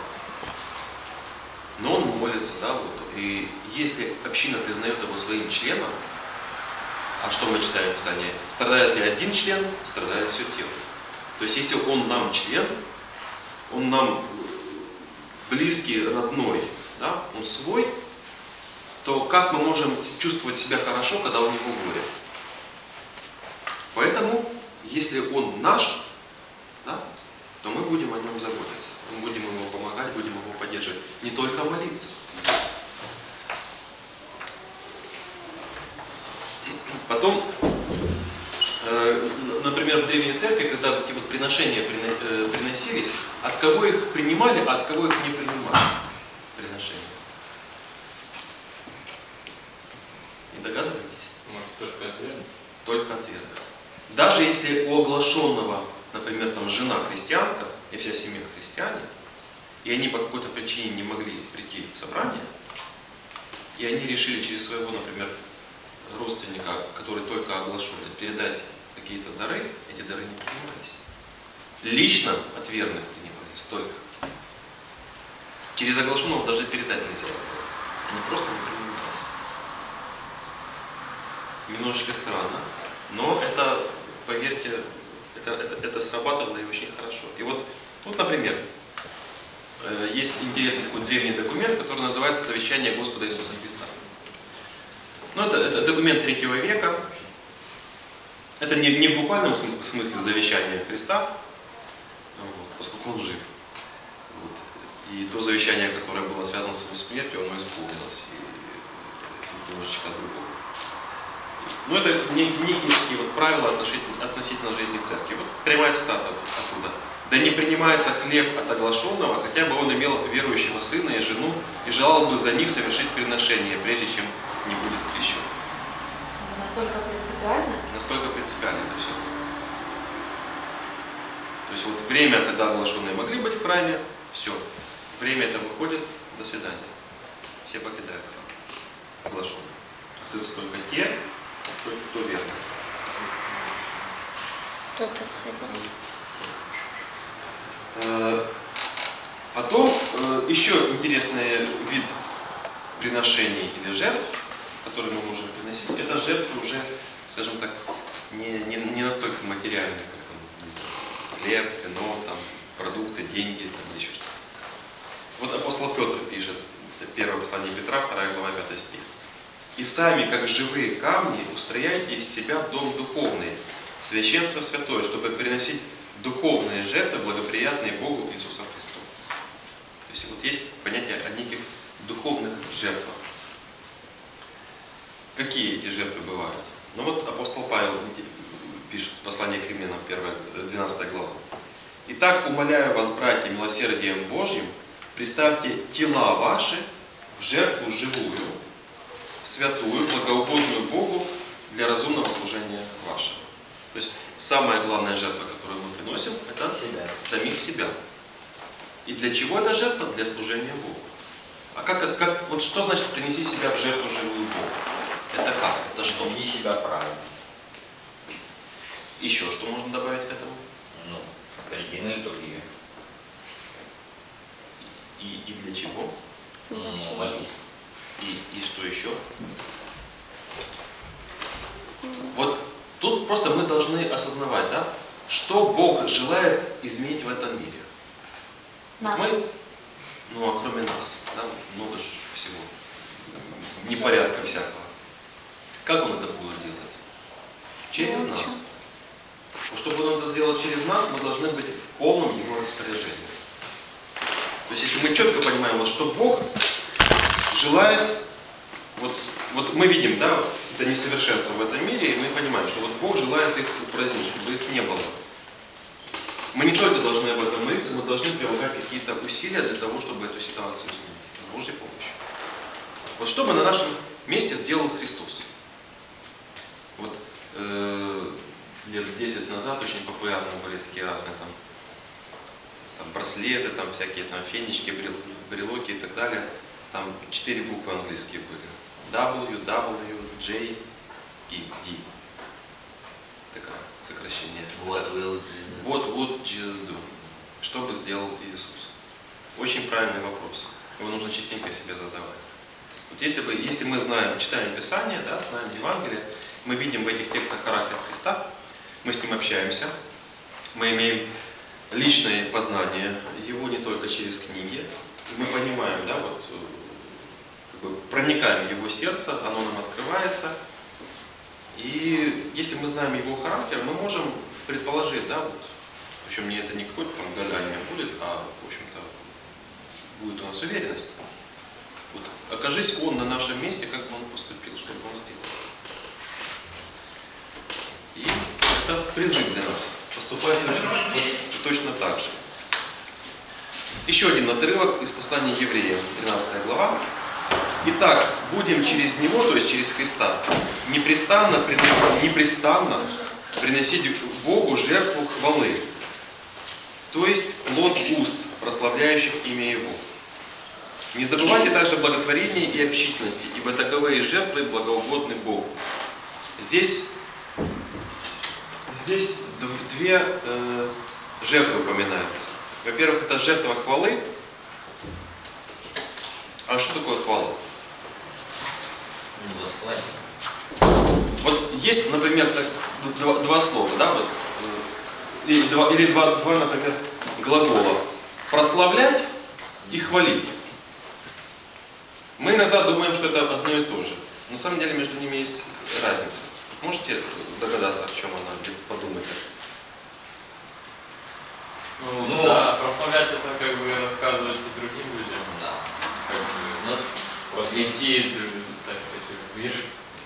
Но он молится, да, вот. И если община признает его своим членом, а что мы читаем в Писании? Страдает ли один член, страдает все тело. То есть если он нам член, он нам близкий, родной, да, он свой, то как мы можем чувствовать себя хорошо, когда у него горе? Поэтому, если он наш, да, то мы будем о нем заботиться. Мы будем ему помогать, будем его поддерживать. Не только молиться. Потом, э, например, в Древней Церкви, когда такие вот приношения приносились, от кого их принимали, а от кого их не принимали приношения? Не догадываетесь? Может, только от верных? Только от верных. Даже если у оглашенного, например, там жена христианка и вся семья христиане, и они по какой-то причине не могли прийти в собрание, и они решили через своего, например, родственника, который только оглашенный, передать какие-то дары, эти дары не принимались. Лично от верных принимались только. Через оглашенного даже передать нельзя было. Они просто не принимались. Немножечко странно, но это, поверьте, это, это, это срабатывало и очень хорошо. И вот, вот, например, есть интересный такой древний документ, который называется «Завещание Господа Иисуса Христа». Ну, это, это документ третьего века. Это не, не в буквальном смысле завещание Христа, вот, поскольку он жив. Вот. И то завещание, которое было связано с его смертью, оно исполнилось. И немножечко другого. Ну, это некие такие вот правила относительно, относительно жизни церкви. Вот прямая цитата оттуда. «Да не принимается хлеб от оглашенного, хотя бы он имел верующего сына и жену, и желал бы за них совершить приношение, прежде чем не будет крещен». Настолько принципиально? Настолько принципиально это все. То есть вот время, когда оглашенные могли быть в храме, все. Время это выходит, до свидания. Все покидают храм. Оглашенные. Остаются только те, кто, кто верный. Кто до свидания? Потом еще интересный вид приношений или жертв, которые мы можем приносить, это жертвы уже, скажем так, не, не, не настолько материальные, как там, не знаю, хлеб, вино, там, продукты, деньги там, или еще что-то. Вот апостол Петр пишет, это первое послание Петра, вторая глава, пятый стих. «И сами, как живые камни, устрояйте из себя дом духовный, священство святое, чтобы приносить духовные жертвы, благоприятные Богу Иисусу Христу». То есть вот есть понятие о неких духовных жертвах. Какие эти жертвы бывают? Ну вот апостол Павел пишет в послании к Римлянам, двенадцатая глава. «Итак, умоляю вас, братья, милосердием Божьим, представьте тела ваши жертву живую, святую, благоугодную Богу для разумного служения вашего. То есть самая главная жертва, которую мы приносим, это Себя. самих себя. И для чего эта жертва? Для служения Богу. А как, как, вот что значит принеси себя в жертву живую Богу? Это как? Это что? Вели себя правильно. Еще что можно добавить к этому? Ну, приди на литургию. И, и для чего? Ну, молись. И, и что еще? Вот тут просто мы должны осознавать, да, что Бог желает изменить в этом мире. Нас. Мы, ну а кроме нас, да, много же всего, непорядка всякого. Как Он это будет делать? Через нас. Но чтобы Он это сделал через нас, мы должны быть в полном Его распоряжении. То есть если мы четко понимаем, вот, что Бог желает, вот, вот мы видим, да, вот, это несовершенство в этом мире, и мы понимаем, что вот Бог желает их упразднить, чтобы их не было. Мы не только должны об этом молиться, мы должны прилагать какие-то усилия для того, чтобы эту ситуацию изменить. С Божьей помощью. Вот что бы на нашем месте сделал Христос? Вот э, лет десять назад очень популярны были такие разные там, там браслеты, там всякие там фенечки, брел, брелоки и так далее. Там четыре буквы английские были. W, W, J и D. Такое сокращение. What will Jesus What would Jesus do? Что бы сделал Иисус? Очень правильный вопрос. Его нужно частенько себе задавать. Вот если, бы, если мы знаем, читаем Писание, да, знаем Евангелие, мы видим в этих текстах характер Христа, мы с Ним общаемся, мы имеем личное познание Его не только через книги, и мы понимаем, да, вот, как бы проникаем в Его сердце, оно нам открывается, и если мы знаем Его характер, мы можем предположить, да, вот, причем не это не какое-то там гадание будет, а, в общем-то, будет у нас уверенность. Вот, окажись Он на нашем месте, как бы Он поступил, что бы Он сделал. И это призыв для нас. Поступать точно так же. Еще один отрывок из послания Евреям, тринадцатая глава. Итак, будем через Него, то есть через Христа, непрестанно приносить, непрестанно приносить Богу жертву хвалы, то есть плод уст, прославляющих имя Его. Не забывайте также благотворения и общительности, ибо таковые жертвы благоугодны Богу. Здесь, здесь две э, жертвы упоминаются. Во-первых, это жертва хвалы. А что такое хвала? Вот есть, например, так, два, два слова, да, вот, или, два, или два, два, например, глагола. Прославлять и хвалить. Мы иногда думаем, что это одно и то же. На самом деле между ними есть разница. Можете догадаться, о чем она, или подумать? Ну, Ну, да, прославлять это как бы рассказывать и другим людям. Да. Как бы, Ну, вот вести, так сказать, в мир.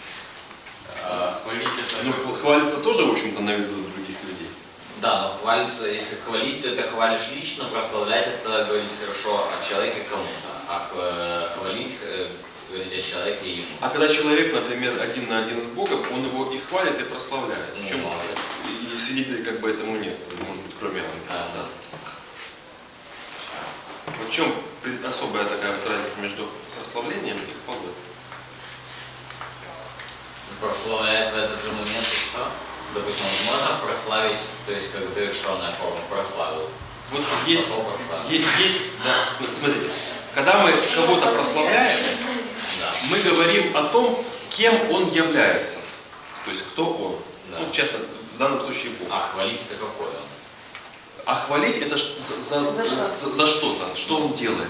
А хвалить это... Ну, как- хвалиться тоже, в общем-то, на виду других людей. Да, но хвалиться, если хвалить, то это хвалишь лично, прославлять это говорить хорошо о человеке кому-то, а хва- хвалить э, говорить о человеке ему. А когда человек, например, один на один с Богом, он его и хвалит, и прославляет. Ну, В чем молодец. и и свидетелей как бы этому нет, может быть, кроме ангела. Да, Да. В чем при- особая такая вот разница между прославлением и хвалой? Прославлять в этот же момент и что? Допустим, можно прославить, то есть как завершенная форма прославил. Вот есть, Пошел прославил. есть, есть, да, см- смотрите, когда мы кого-то прославляем, Да. мы говорим о том, кем он является. То есть кто он. Да. Ну, часто, в данном случае Бог. А хвалить это какой он? А хвалить это ш- за, за, За что? за- за что-то, что он делает.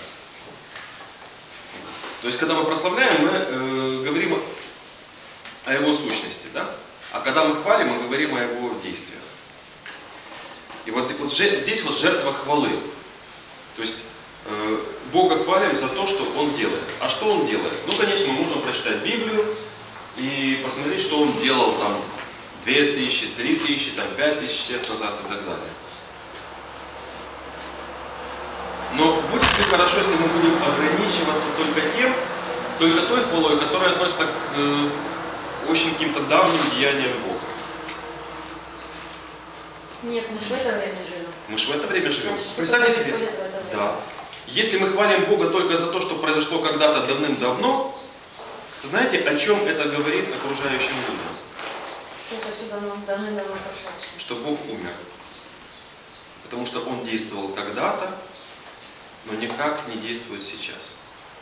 То есть, когда мы прославляем, мы э, говорим о его сущности, да? А когда мы хвалим, мы говорим о его действиях. И вот, зи- вот же- здесь вот жертва хвалы. То есть, э, Бога хвалим за то, что Он делает. А что Он делает? Ну, конечно, мы можем прочитать Библию и посмотреть, что Он делал там две тысячи, три тысячи, там пять тысяч лет назад и так далее. Но будет ли хорошо, если мы будем ограничиваться только только тем, только той хвалой, которая относится к э, очень каким-то давним деяниям Бога. Нет, мы же в это время живем. Мы же в это время живем. Значит, что Представьте себе. происходит в это время? Да. Если мы хвалим Бога только за то, что произошло когда-то давным-давно, знаете, о чем это говорит окружающим людям? Что это сюда нам давным-давно прошедшее. Что Бог умер. Потому что Он действовал когда-то, но никак не действует сейчас.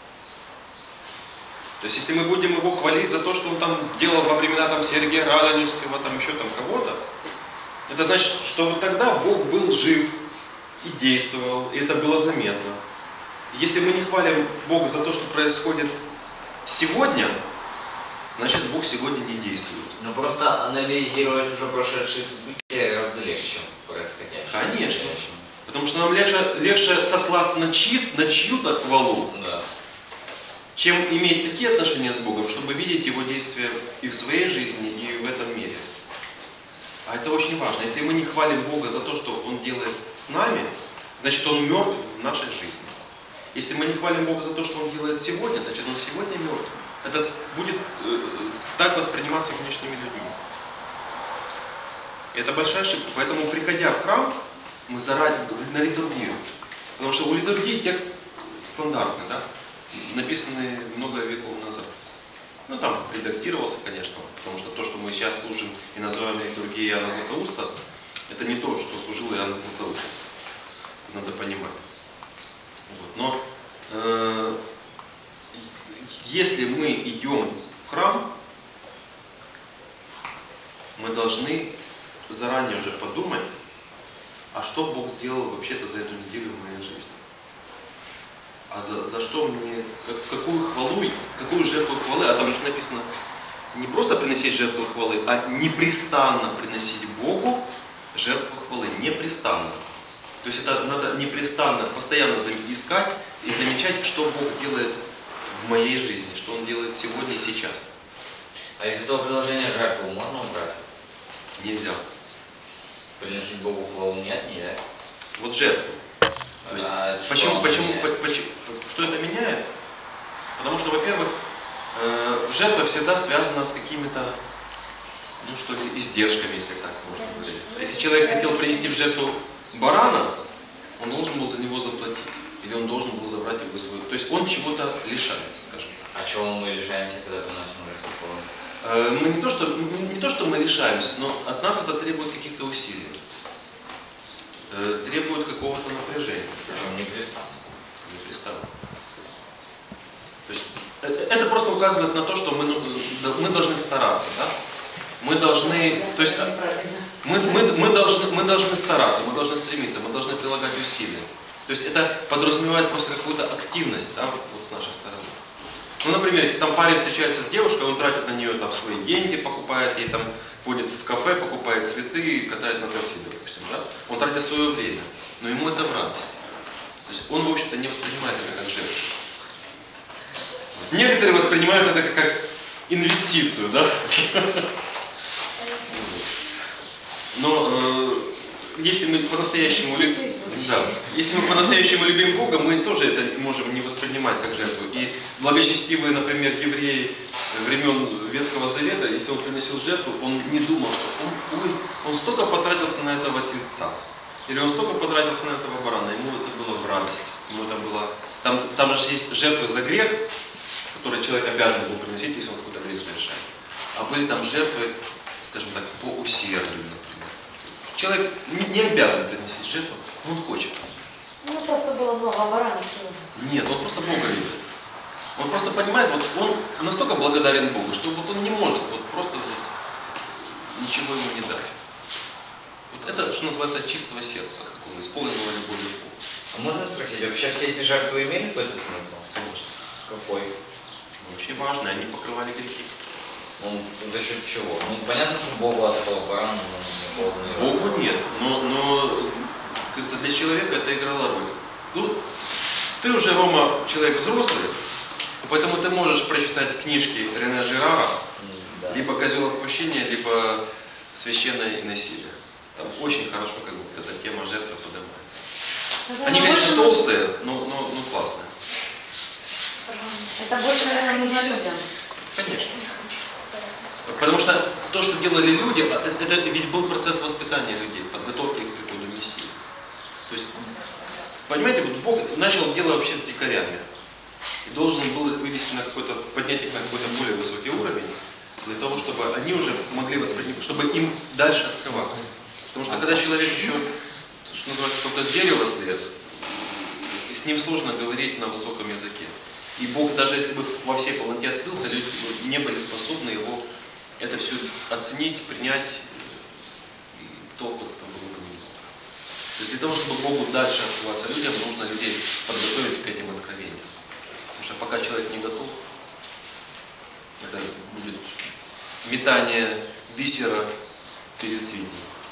То есть, если мы будем Его хвалить за то, что Он там делал во времена там, Сергия Радонежского, там еще там кого-то, это значит, что вот тогда Бог был жив и действовал, и это было заметно. Если мы не хвалим Бога за то, что происходит сегодня, значит Бог сегодня не действует. Ну просто анализировать уже прошедшие события гораздо легче, чем происходящее. Конечно. Потому что нам легче, легче сослаться на, чьи, на чью-то хвалу, Да. чем иметь такие отношения с Богом, чтобы видеть Его действия и в своей жизни, и в этом мире. А это очень важно. Если мы не хвалим Бога за то, что Он делает с нами, значит Он мертв в нашей жизни. Если мы не хвалим Бога за то, что Он делает сегодня, значит Он сегодня мертв. Это будет э, так восприниматься внешними людьми. И это большая ошибка. Поэтому, приходя в храм, мы заранее на литургию. Потому что у литургии текст стандартный, да? Написанный много веков назад. Ну там редактировался, конечно, потому что то, что мы сейчас служим и называем литургией Иоанна Златоуста, это не то, что служил Иоанн Златоуст. Это надо понимать. Вот. Но э, если мы идем в храм, мы должны заранее уже подумать, а что Бог сделал вообще-то за эту неделю в моей жизни. А за, за что мне, как, какую хвалу, какую жертву хвалы, а там же написано не просто приносить жертву хвалы, а непрестанно приносить Богу жертву хвалы, непрестанно. То есть это надо непрестанно, постоянно искать и замечать, что Бог делает в моей жизни, что Он делает сегодня и сейчас. А из этого предложения жертву можно убрать? Нельзя. Приносить Богу хвалу нет, нельзя. Вот жертву. То есть, А почему, что почему, меняет? по- почему, что это меняет? Потому что, во-первых, э, жертва всегда связана с какими-то, ну что ли, издержками, если так можно выразиться. Если человек хотел принести в жертву барана, он должен был за него заплатить. Или он должен был забрать его из своего. То есть он чего-то лишается, скажем так. А чего мы лишаемся, когда приносим жертву хвалу? Э, мы не то, что, не то, что мы лишаемся, но от нас это требует каких-то усилий. Э, требует какого-то напряжения. Причем непрестанно. Непрестанно. То есть э, это просто указывает на то, что мы, ну, мы должны стараться, да? Мы должны, то есть мы, мы, мы, должны, мы должны стараться, мы должны стремиться, мы должны прилагать усилия. То есть это подразумевает просто какую-то активность, да, вот, вот с нашей стороны. Ну, например, если там парень встречается с девушкой, он тратит на нее там свои деньги, покупает ей там, ходит в кафе, покупает цветы, катает на торте, допустим, да? Он тратит свое время, но ему это в радость. То есть он, в общем-то, не воспринимает это как жертву. Некоторые воспринимают это как, как инвестицию, да? Но э, если мы по-настоящему любим, да, если мы по-настоящему любим Бога, мы тоже это можем не воспринимать как жертву. И благочестивые, например, евреи времен Ветхого Завета, если он приносил жертву, он не думал, что он, ой, он столько потратился на этого тельца, или он столько потратился на этого барана, ему это было в радость. Ему это было, там, там же есть жертвы за грех, которые человек обязан был приносить, если он какой-то грех совершает. А были там жертвы, скажем так, по усердию, например. Человек не, не обязан приносить жертву, но он хочет. Ну, просто было много баранов. Нет, он просто Бога любит. Он просто понимает, вот он настолько благодарен Богу, что вот он не может вот просто вот, ничего ему не дать. Вот это, что называется, от чистого сердца, такого исполненного любовью к Богу. А можно спросить, вообще все эти жертвы имели какой-то смысл? Конечно. Какой? Очень важно, они покрывали грехи. Ну, за счет чего? Ну, понятно, что Богу от этого барана не холодно. Богу нет, но, но кажется, для человека это играло роль. Ну, ты уже, Рома, человек взрослый, поэтому ты можешь прочитать книжки Рене Жерара, Да. либо «Козел отпущения», либо «Священное насилие». Там очень хорошо как бы вот эта тема жертвы поднимается. Они, конечно, толстые, но, но, но классные. Пожалуйста. Это больше, наверное, нужно людям. Конечно. Потому что то, что делали люди, это, это ведь был процесс воспитания людей, подготовки к приходу Мессии. То есть, понимаете, вот Бог начал дело вообще с дикарями. И должен был их вывести на какой-то, поднять их на какой-то более высокий уровень, для того, чтобы они уже могли воспринимать, чтобы им дальше открываться. Потому что когда человек еще, что называется, только с дерева слез, с ним сложно говорить на высоком языке. И Бог, даже если бы во всей полноте открылся, люди не были способны его это все оценить, принять, и толку это было бы немного. То есть для того, чтобы Богу дальше открываться людям, нужно людей подготовить к этим откровениям. Потому что пока человек не готов, это будет метание бисера перед свиньей.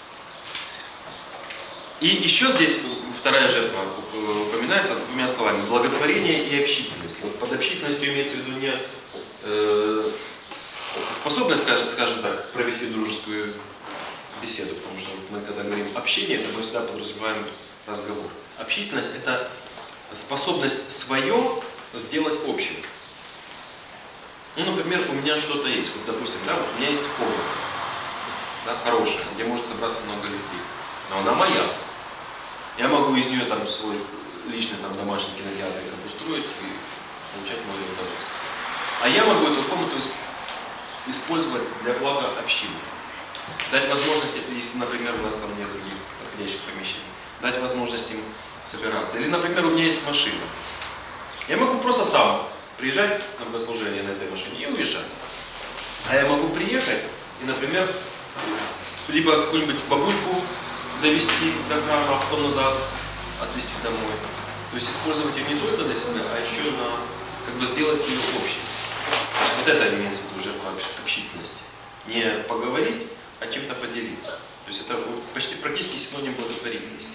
И еще здесь вторая жертва упоминается двумя словами: благотворение и общительность. Вот под общительностью имеется в виду не э, способность, скажем, скажем так, провести дружескую беседу, потому что мы, когда говорим общение, это мы всегда подразумеваем разговор. Общительность – это способность свое сделать общим. Ну, например, у меня что-то есть. Вот, допустим, да, вот у меня есть комната, да, хорошая, где может собраться много людей. Но она моя. Я могу из нее там свой личный там домашний кинотеатр устроить и получать много удовольствия. А я могу эту комнату использовать для блага общины. Дать возможность, если, например, у нас там нет других подходящих помещений, дать возможность им собираться. Или, например, у меня есть машина. Я могу просто сам приезжать на богослужение на этой машине и уезжать. А я могу приехать и, например, либо какую-нибудь бабульку довести до храма, а потом назад отвезти домой. То есть использовать ее не только для себя, а еще на, как бы сделать ее общей. Вот это имеется в виду уже общительность. Не поговорить, а чем-то поделиться. То есть это почти практически синоним благотворительности.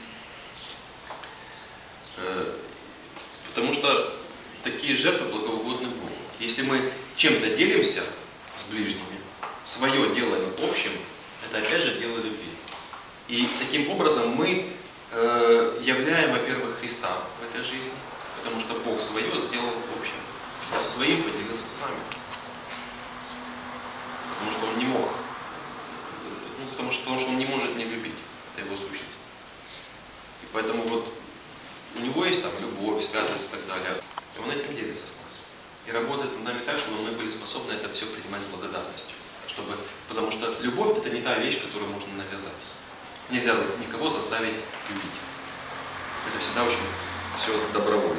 Потому что такие жертвы благоугодны Богу. Если мы чем-то делимся с ближними, свое делаем общим, это опять же дело любви. И таким образом мы э, являем, во-первых, Христа в этой жизни, потому что Бог свое сделал общим, а своим поделился с нами. Потому что Он не мог, ну, потому, что, потому что Он не может не любить, это Его сущность. И поэтому вот у Него есть там любовь, святость и так далее, и Он этим делится с нами. И работает над нами так, чтобы мы были способны это все принимать с благодарностью. Чтобы, потому что любовь – это не та вещь, которую можно навязать. Нельзя никого заставить любить. Это всегда очень все добровольно.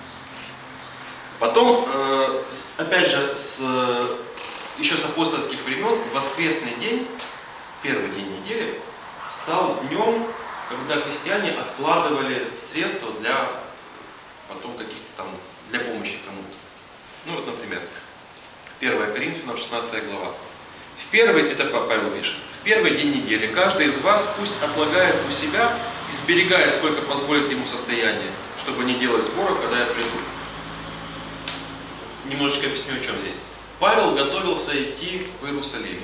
Потом, э, опять же, с, еще с апостольских времен, воскресный день, первый день недели, стал днем, когда христиане откладывали средства для потом каких-то там, для помощи кому-то. Ну вот, например, первое Коринфянам, шестнадцатая глава. В первый, это Павел пишет, в первый день недели каждый из вас пусть отлагает у себя и сберегает, сколько позволит ему состояние, чтобы не делать сборов, когда я приду. Немножечко объясню, о чем здесь. Павел готовился идти в Иерусалим.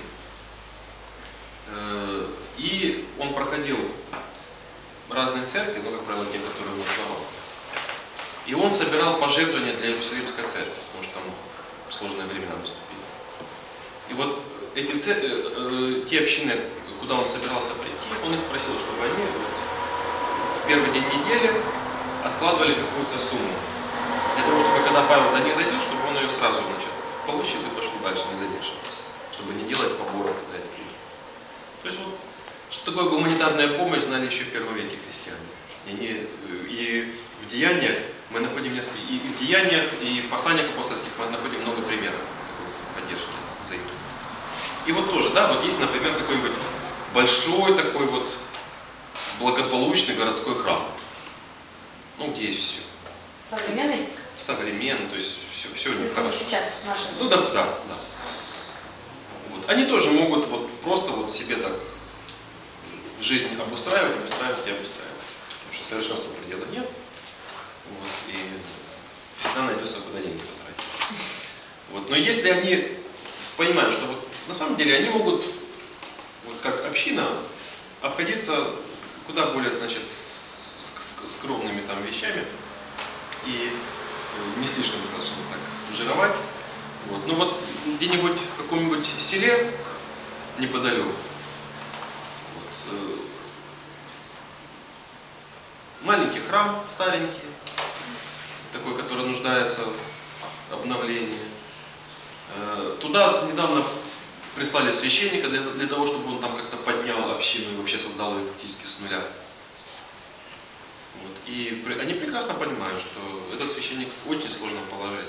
И он проходил разные церкви, ну, как правило, те, которые он основал. И он собирал пожертвования для Иерусалимской церкви, потому что там сложные времена наступили. И вот эти церкви, э, те общины, куда он собирался прийти, он их просил, чтобы они вот, в первый день недели откладывали какую-то сумму. Для того, чтобы когда Павел до них дойдет, чтобы он ее сразу значит, получил и пошел дальше, не задерживался. Чтобы не делать поборов когда это придет. То есть вот, что такое гуманитарная помощь, знали еще в первом веке христиане. И, они, и в деяниях мы находим несколько, и в деяниях, и в посланиях апостольских мы находим много примеров такой поддержки взаимной. И вот тоже, да, вот есть, например, какой-нибудь большой такой вот благополучный городской храм. Ну, где есть все. Современный? Современный, то есть все, все у них Если хорошо. сейчас наши. Ну да, да, да. Вот. Они тоже могут вот просто вот себе так жизнь обустраивать, обустраивать и обустраивать. Потому что совершенства предела нет. Вот, и всегда найдется, куда деньги потратить. Вот. Но если они понимают, что вот на самом деле они могут, вот как община, обходиться куда более, значит, скромными там вещами и не слишком достаточно так жировать. Вот. Ну вот где-нибудь в каком-нибудь селе неподалеку, вот, э, маленький храм, старенький, такой, который нуждается в обновлении. Э, туда недавно прислали священника для, для того, чтобы он там как-то поднял общину и вообще создал ее фактически с нуля. Вот. И при, они прекрасно понимают, что этот священник в очень сложном положении.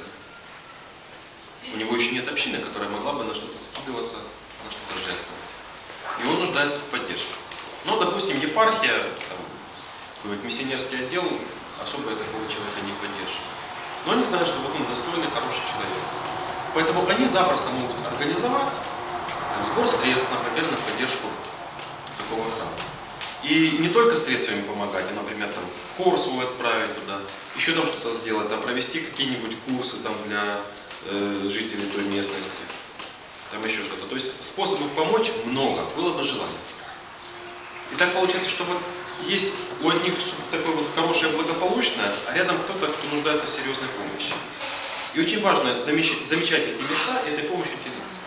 У него еще нет общины, которая могла бы на что-то скидываться, на что-то жертвовать. И он нуждается в поддержке. Но, допустим, епархия, там, какой-нибудь миссионерский отдел особо такого человека не поддерживает. Но они знают, что вот он достойный, хороший человек. Поэтому они запросто могут организовать там, сбор средств, например, на поддержку такого храма. И не только средствами помогать, а, например, там, хор свой отправить туда, еще там что-то сделать, там, провести какие-нибудь курсы там, для э, жителей той местности, там еще что-то. То есть способов помочь много, было бы желание. И так получается, что вот есть у одних что-то такое вот хорошее, благополучное, а рядом кто-то, кто нуждается в серьезной помощи. И очень важно замечать, замечать эти места и этой помощью делиться.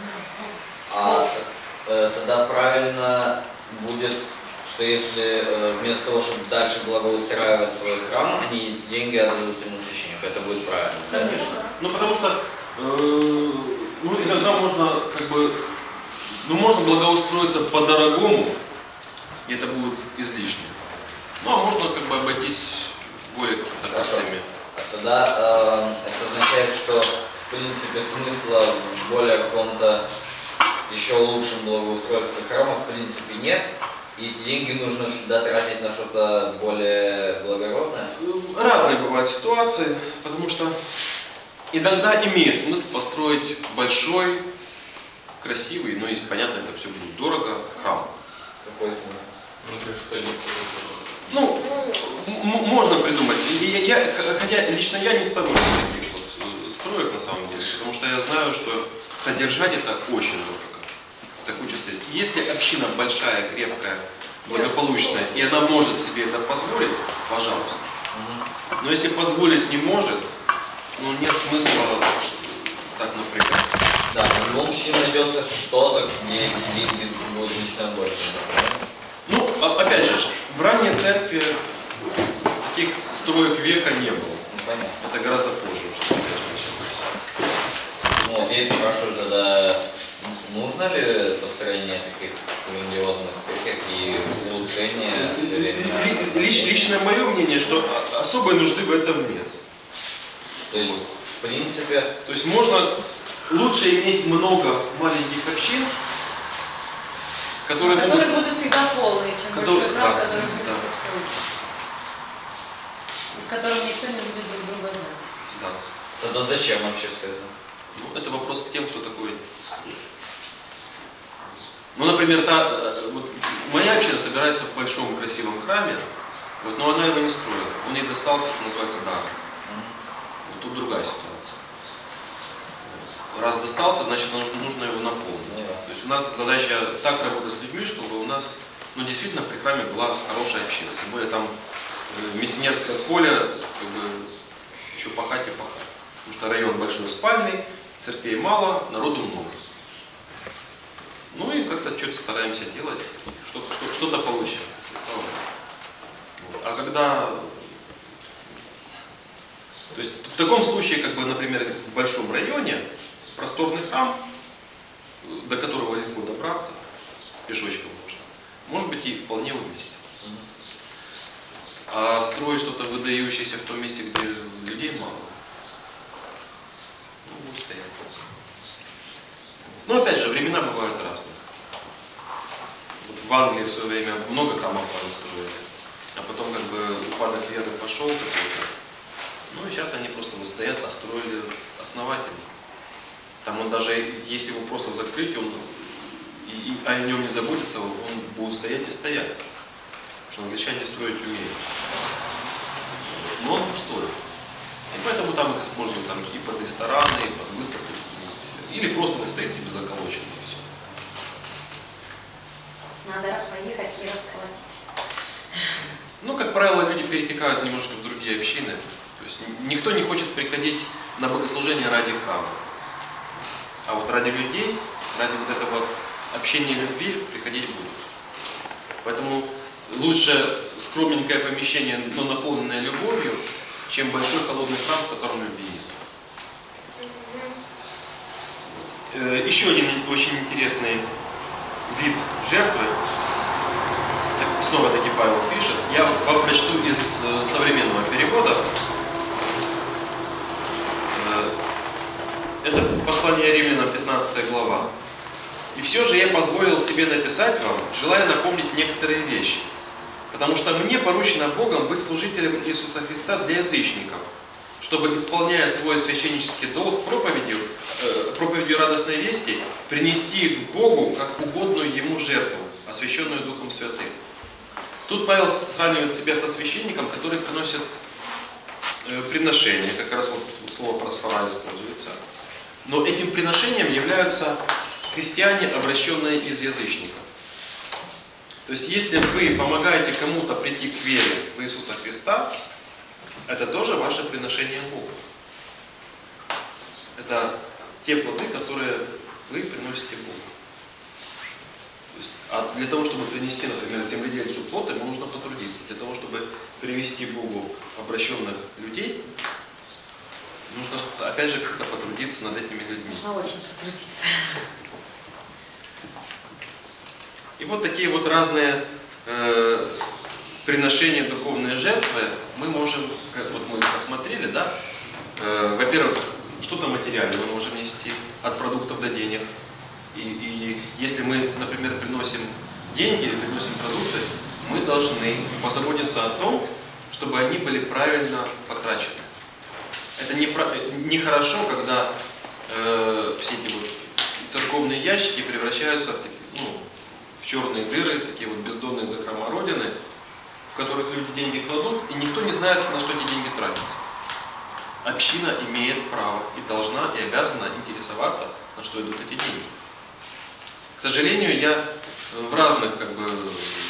А э, тогда правильно будет, что если э, вместо того, чтобы дальше благоустраивать свой храм, они деньги отдадут ему священнику, это будет правильно? Конечно. Ну потому что э, ну, иногда можно как бы, ну можно благоустроиться по-дорогому, и это будет излишне. Ну а можно как бы обойтись более какими-то простыми. Тогда э, это означает, что в принципе смысла в более каком-то еще лучшем благоустройстве храма в принципе нет, и эти деньги нужно всегда тратить на что-то более благородное? Разные бывают ситуации, потому что иногда имеет смысл построить большой, красивый, но и понятно, это все будет дорого, храм. Какой смысл? Ну, ты в столице. Ну, можно придумать. Я, я, хотя лично я не сторонник таких вот строек на самом деле, потому что я знаю, что содержать это очень дорого. Это куча средств. Если община большая, крепкая, благополучная, и она может себе это позволить, пожалуйста. Но если позволить не может, ну нет смысла так напрягаться. Да, в любом случае найдется что-то, где эти деньги будут значительно больше. Ну, опять же, в ранней церкви таких строек века не было. Ну, понятно. Это гораздо позже уже, конечно, началось. Ну, вот я спрашиваю тогда, нужно ли построение таких грандиозных церквей и улучшение все время? Лич, личное мое мнение, что особой нужды в этом нет. То есть, в принципе... То есть можно лучше иметь много маленьких общин, которые, которые будут... будут всегда полные, чем Которые- большой храм, да, который будет да. построить. В котором никто не будет друг друга знать. Да. Тогда зачем вообще все это? Ну, это вопрос к тем, кто такой строит. Ну, например, та, э, вот, моя община собирается в большом красивом храме, вот, но она его не строит. Он ей достался, что называется, даром. Вот тут другая ситуация. Вот. Раз достался, значит нужно, нужно его наполнить. Ну, да. То есть у нас задача так работать с людьми, чтобы у нас ну, действительно при храме была хорошая община. Тем более там э, миссионерское поле, как бы, еще пахать и пахать. Потому что район большой спальный, церквей мало, народу много. Ну и как-то что-то стараемся делать, что-то что, что получается. Вот. А когда... То есть в таком случае, как бы, например, в большом районе, просторный храм, до которого легко добраться, пешочком можно, может быть и вполне уместен. А строить что-то выдающееся в том месте, где людей мало, ну, будет стоять. Но опять же, времена бывают разные. Вот в Англии в свое время много храмов построили, а потом как бы упадок веры пошел какой-то. Ну и сейчас они просто вот стоят, построили основательно. Там он даже, если его просто закрыть, он и, и о нем не заботится, он будет стоять и стоять. Потому что англичане строить умеют. Но он пустой. И поэтому там их используют там, и под рестораны, и под выставки. Или просто он стоит себе заколоченный и все. Надо поехать и расколотить. Ну, как правило, люди перетекают немножко в другие общины. То есть никто не хочет приходить на богослужение ради храма. А вот ради людей, ради вот этого общения и любви приходить будут. Поэтому лучше скромненькое помещение, но наполненное любовью, чем большой холодный храм, в котором любви нет. Еще один очень интересный вид жертвы. Снова таки Павел пишет. Я вам прочту из современного перевода. Это послание Римлянам, пятнадцатая глава. «И все же я позволил себе написать вам, желая напомнить некоторые вещи, потому что мне поручено Богом быть служителем Иисуса Христа для язычников, чтобы, исполняя свой священнический долг проповедью, э, проповедью радостной вести, принести их Богу как угодную Ему жертву, освященную Духом Святым». Тут Павел сравнивает себя со священником, который приносит э, приношение, как раз вот слово просфора используется. Но этим приношением являются христиане, обращенные из язычников. То есть, если вы помогаете кому-то прийти к вере в Иисуса Христа, это тоже ваше приношение Богу. Это те плоды, которые вы приносите Богу. То есть, а для того, чтобы принести, например, земледельцу плод, ему нужно потрудиться. Для того, чтобы привести Богу обращенных людей, нужно, опять же, как-то потрудиться над этими людьми. Нужно очень потрудиться. И вот такие вот разные э, приношения, духовные жертвы мы можем, как вот мы посмотрели, да, э, во-первых, что-то материальное мы можем нести, от продуктов до денег. И, и если мы, например, приносим деньги или приносим продукты, мы должны позаботиться о том, чтобы они были правильно потрачены. Это нехорошо, не когда э, все эти вот церковные ящики превращаются в, ну, в черные дыры, такие вот бездонные закрома Родины, в которых люди деньги кладут, и никто не знает, на что эти деньги тратятся. Община имеет право и должна, и обязана интересоваться, на что идут эти деньги. К сожалению, я в разных, как бы,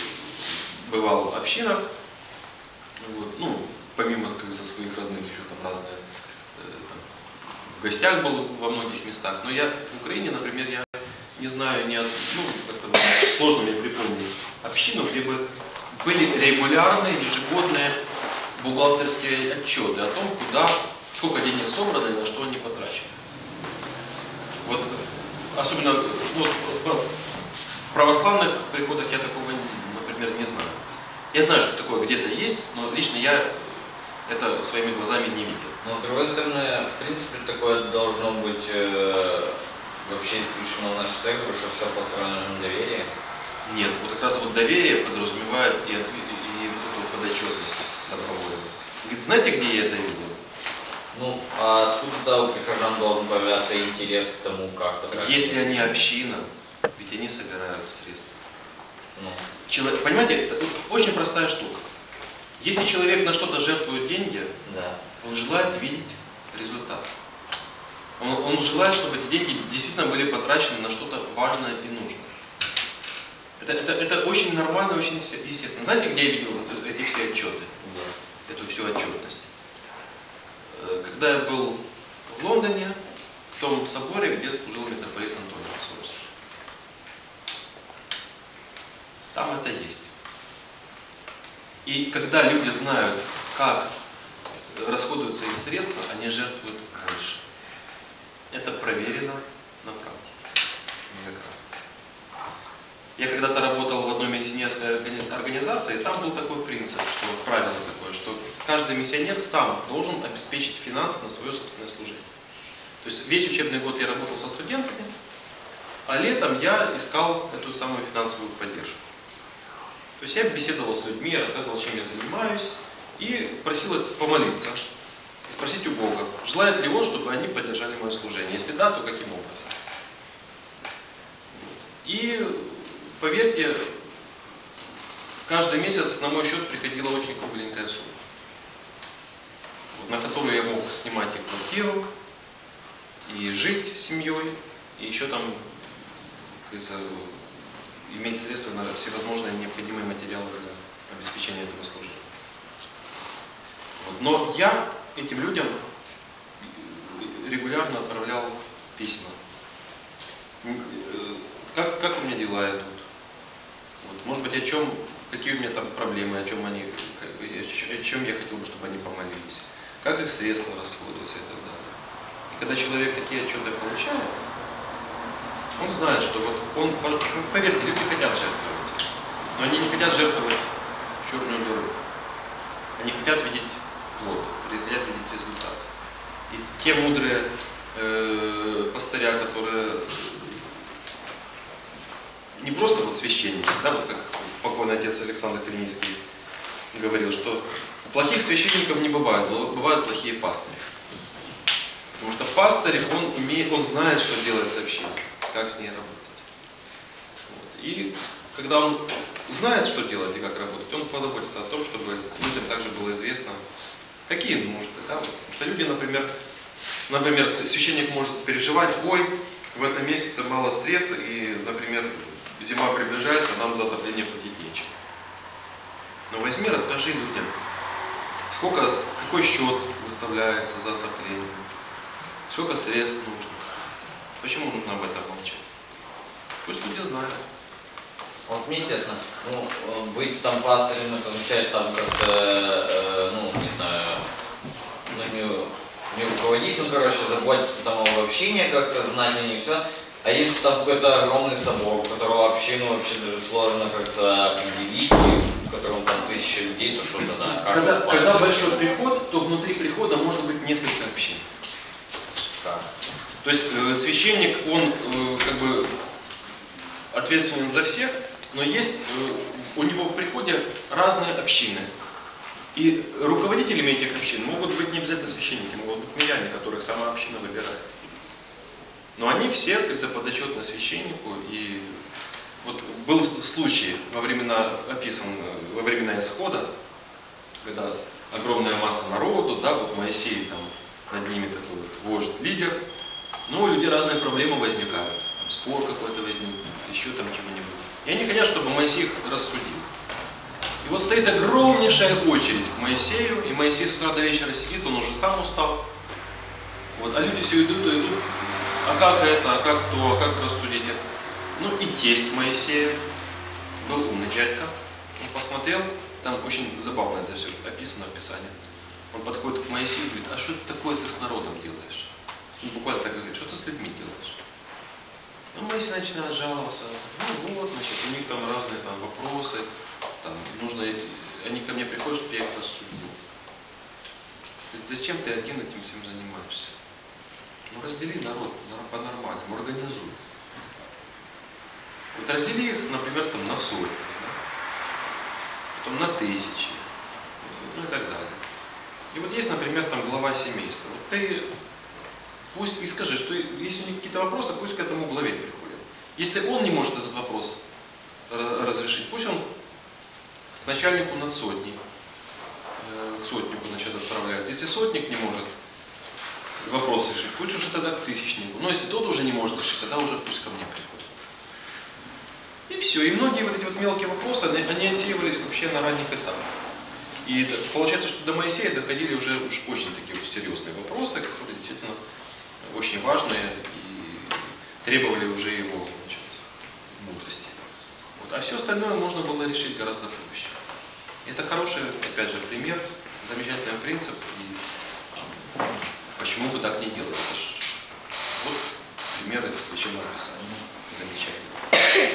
бывал общинах, вот, ну, помимо со своих родных, еще там разные, там, в гостях был во многих местах, но я в Украине, например, я не знаю ни одну, ну, как-то сложно мне припомнить общину, где бы были регулярные, ежегодные бухгалтерские отчеты о том, куда, сколько денег собрано и на что они потрачены. Вот, особенно вот, в православных приходах я такого, например, не знаю. Я знаю, что такое где-то есть, но лично я это своими глазами не видел. Но с другой стороны, в принципе, такое должно быть э, вообще исключено в нашей церкви, потому что все построено же на доверии. Нет, вот как раз вот доверие подразумевает и, отв... и вот эту подотчетность добровольную. Говорит, знаете, где я это видел? Ну, а откуда у прихожан должен появляться интерес к тому, как потратить? Если они община, ведь они собирают средства. Ну. Человек, понимаете, это очень простая штука. Если человек на что-то жертвует деньги, Да. он желает видеть результат. Он, он желает, чтобы эти деньги действительно были потрачены на что-то важное и нужное. Это, это, это очень нормально, очень естественно. Знаете, где я видел эти все отчеты? Да. Эту всю отчетность. Когда я был в Лондоне, в том соборе, где служил митрополит Антоний Суворовский. Там это есть. И когда люди знают, как расходуются их средства, они жертвуют больше. Это проверено на практике. Я когда-то работал в одной миссионерской организации, и там был такой принцип, что правило такое, что каждый миссионер сам должен обеспечить финансы на свое собственное служение. То есть весь учебный год я работал со студентами, а летом я искал эту самую финансовую поддержку. То есть я беседовал с людьми, я рассказывал, чем я занимаюсь, и просил их помолиться, и спросить у Бога, желает ли Он, чтобы они поддержали мое служение. Если да, то каким образом. И поверьте, каждый месяц на мой счет приходила очень кругленькая сумма, на которую я мог снимать и квартиру, и жить с семьей, и еще там, как говорится, иметь средства на всевозможные необходимые материалы для обеспечения этого служения. Вот. Но я этим людям регулярно отправлял письма. Как, как у меня дела идут? Вот, может быть, о чем, какие у меня там проблемы, о чем они, о чем я хотел бы, чтобы они помолились, как их средства расходуются и так далее. И когда человек такие отчеты получает, он знает, что вот он, поверьте, люди хотят жертвовать, но они не хотят жертвовать в черную дыру. Они хотят видеть плод, хотят видеть результат. И те мудрые э, пастыря, которые не просто вот священники, да, вот как покойный отец Александр Кремийский говорил, что плохих священников не бывает, бывают плохие пастыри. Потому что пастырь, он, умеет, он знает, что делать с общиной, как с ней работать. Вот. И когда он знает, что делать и как работать, он позаботится о том, чтобы людям также было известно, какие нужды. Да? Вот. Потому что люди, например, например, священник может переживать, ой, в этом месяце мало средств, и, например, зима приближается, нам за отопление платить нечем. Но возьми, расскажи людям, сколько, какой счет выставляется за отопление, сколько средств нужно, почему нужно об этом молчать. Пусть люди знают. Вот мне интересно, ну, быть там пастырем, это означает там как-то, э, ну, не знаю, ну, не, не руководить, ну, короче, заботиться там об общине, как-то знать о них, все. А если там какой-то огромный собор, у которого общину вообще даже сложно как-то определить, в котором там тысяча людей, то что тогда? Как Когда, вот когда большой приход, то внутри прихода может быть несколько общин. Как? То есть э, священник, он э, как бы ответственен за всех, но есть э, у него в приходе разные общины. И руководителями этих общин могут быть не обязательно священники, могут быть миряне, которых сама община выбирает. Но они все, как говорится, подотчетны священнику. И вот был случай во времена, описан во времена Исхода, когда огромная масса народу, да, вот Моисей там над ними такой вот вождь, лидер, но у людей разные проблемы возникают, там, спор какой-то возник, еще там чего-нибудь. И они хотят, чтобы Моисей их рассудил. И вот стоит огромнейшая очередь к Моисею, и Моисей с утра до вечера сидит, он уже сам устал. Вот, а люди все идут и идут. А как это, а как то, а как рассудить? Ну и тесть Моисея, был умный дядька, он посмотрел, там очень забавно это все описано в Писании. Он подходит к Моисею и говорит, а что это такое ты с народом делаешь? Он буквально так говорит, что ты с людьми делаешь? Ну, Моисей начинает жаловаться, ну вот, значит, у них там разные там вопросы, там нужно, они ко мне приходят, чтобы я их рассудил. Говорит, зачем ты один этим всем занимаешься? Ну раздели народ по-нормальному, организуй. Вот раздели их, например, там, на сотни, да? Потом на тысячи, ну и так далее. И вот есть, например, там глава семейства. Вот ты пусть и скажи, что если у них какие-то вопросы, пусть к этому главе приходят. Если он не может этот вопрос разрешить, пусть он к начальнику над сотней, к сотнику, значит, отправляет. Если сотник не может вопрос решить, пусть уже тогда к тысячнику. Но если тот уже не может решить, тогда уже пусть ко мне приходит. И все. И многие вот эти вот мелкие вопросы, они, они отсеивались вообще на ранних этапах. И это, получается, что до Моисея доходили уже уж очень такие вот серьезные вопросы, которые действительно очень важные и требовали уже его, значит, мудрости. Вот. А все остальное можно было решить гораздо проще. И это хороший, опять же, пример, замечательный принцип. И почему бы так не делать? Это ж вот пример из Священного Писания. Замечательно.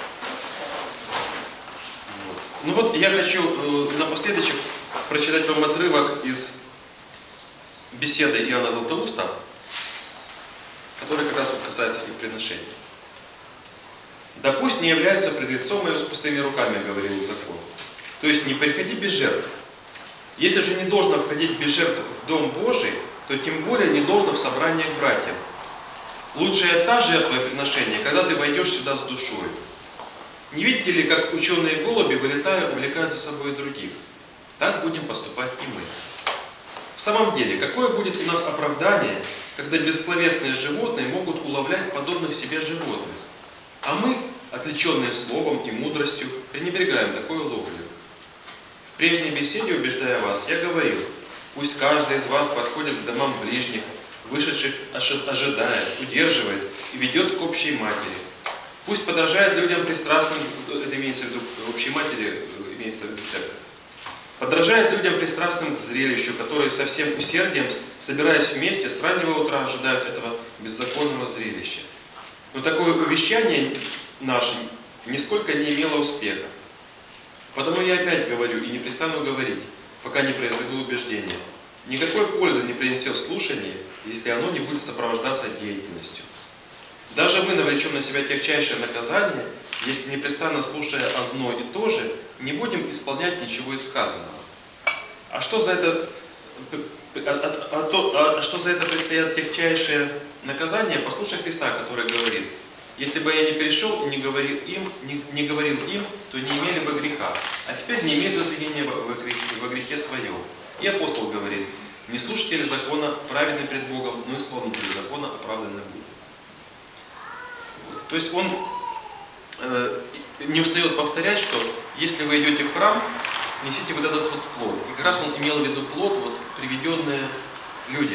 Вот. Ну вот я хочу э, напоследок прочитать вам отрывок из беседы Иоанна Златоуста, который как раз вот касается этих приношений. «Да пусть не являются пред лицом мое с пустыми руками, говорил закон. То есть не приходи без жертв. Если же не должно входить без жертв в Дом Божий, то тем более не должно в собрание к братьям. Лучшая та жертва и приношение, когда ты войдешь сюда с душой. Не видите ли, как ученые голуби, вылетая, увлекают за собой других? Так будем поступать и мы. В самом деле, какое будет у нас оправдание, когда бессловесные животные могут уловлять подобных себе животных, а мы, отвлеченные словом и мудростью, пренебрегаем такой ловлей? В прежней беседе, убеждая вас, я говорил, пусть каждый из вас подходит к домам ближних, вышедших ожи- ожидает, удерживает и ведет к общей матери. Пусть подражает людям пристрастным, это имеется в виду общей матери, имеется в виду церковь. Подражает людям пристрастным к зрелищу, которые со всем усердием, собираясь вместе, с раннего утра ожидают этого беззаконного зрелища. Но такое увещание наше нисколько не имело успеха. Потому я опять говорю и не перестану говорить, пока не произведу убеждения. Никакой пользы не принесет слушание, если оно не будет сопровождаться деятельностью. Даже мы навлечем на себя тягчайшее наказание, если непрестанно слушая одно и то же, не будем исполнять ничего из сказанного. А что за это, а, а, а, то, а что за это предстоят тягчайшее наказание? Послушай Христа, который говорит: если бы я не перешел и не говорил им, не, не говорил им, то не имели бы греха, а теперь не имеют извинения во, во, грехе, во грехе своем. И апостол говорит: не слушатели закона праведны пред Богом, но исполнители закона оправданы будут. Вот. То есть он э, не устает повторять, что если вы идете в храм, несите вот этот вот плод. И как раз он имел в виду плод, вот приведенные люди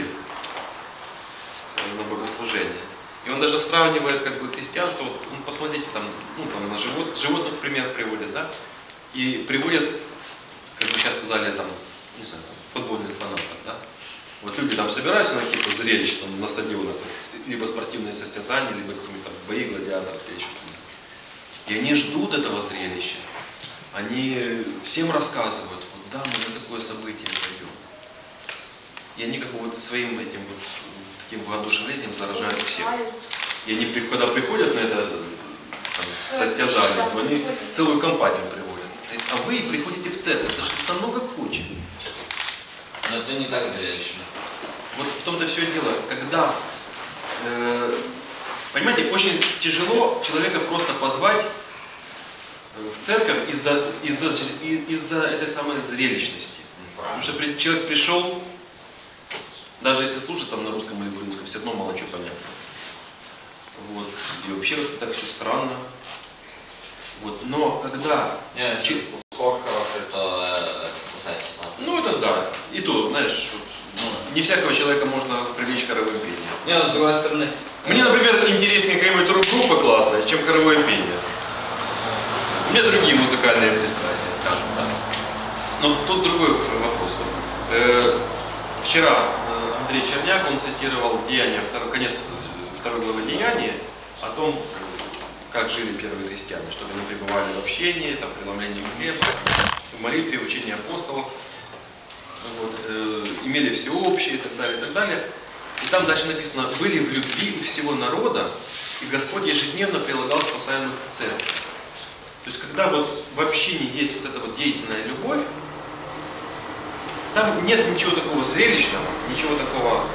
на богослужение. И он даже сравнивает как бы христиан, что вот, ну, посмотрите, там, ну, там на живот, животных пример приводит, да, и приводит, как бы сейчас сказали, там, не знаю, там, футбольных фанатов, да. Вот люди там собираются на какие-то зрелища, там, на стадионах, либо спортивные состязания, либо какие-то там бои гладиаторские, еще какие-то. И они ждут этого зрелища. Они всем рассказывают: вот да, мы на такое событие пойдем. И они как бы вот своим этим вот таким воодушевлением заражают всех. И они, когда приходят на это там, состязание, то они целую компанию приводят. А вы приходите в церковь, это же намного круче. Но это не так зрелищно. Вот в том-то все дело, когда, э, понимаете, очень тяжело человека просто позвать в церковь из-за из-за из-за этой самой зрелищности. Потому что при, человек пришел, даже если слушать там на русском или украинском, все равно мало чего понятно. Вот. И вообще вот так все странно. Вот. Но когда... Нет, если хор хороший, то э, кусайся. Ну это да. И то, знаешь, вот, ну, не всякого человека можно привлечь хоровым пением. Не, но с другой стороны... Мне, например, интереснее какая-нибудь рок-группа классная, чем хоровое пение. У меня другие музыкальные пристрастия, скажем, да. Но тут другой вопрос. Э, вчера Андрей Черняк, он цитировал Деяния, второй, конец второй главы Деяния, о том, как жили первые христиане, чтобы они пребывали в общении, там, преломлении хлеба, в молитве, в учении апостолов, вот, э, имели всеобщее и так далее, и так далее. И там дальше написано: были в любви у всего народа, и Господь ежедневно прилагал спасаемых к церкви. То есть, когда вот в общине есть вот эта вот деятельная любовь, там нет ничего такого зрелищного, ничего такого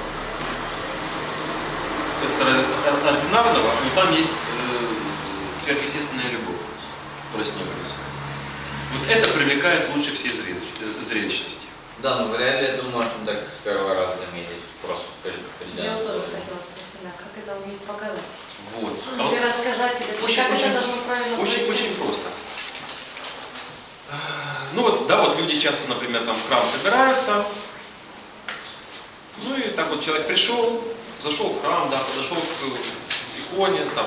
экстраординарного, но там есть э, сверхъестественная любовь, которая с ним происходит. Вот это привлекает лучше всей зрелищности. Да, но вряд ли это можно так с первого раза заметить, просто придя. Я тоже хотела спросить, да, как это уметь показать? Вот. А Ну, вот или рассказать, или очень, как очень, это должно правильно очень, происходить? очень просто. Ну вот, да, вот люди часто, например, там в храм собираются, ну и так вот человек пришел, зашел в храм, да, подошел к иконе, там,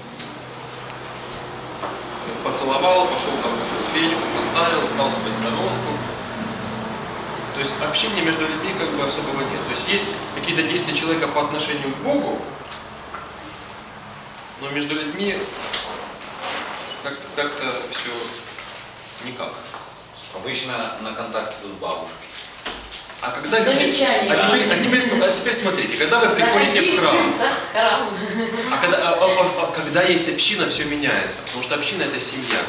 поцеловал, пошел там свечку поставил, стал себе в сторонку. То есть общения между людьми как бы особого нет. То есть есть какие-то действия человека по отношению к Богу, но между людьми как-то как-то все никак. Обычно на контакт идут бабушки. А когда люди... Замечание. А теперь, а, теперь, а теперь смотрите, когда вы приходите в храм, храм. а когда, а, а, а, а когда есть община, все меняется, потому что община — это семья.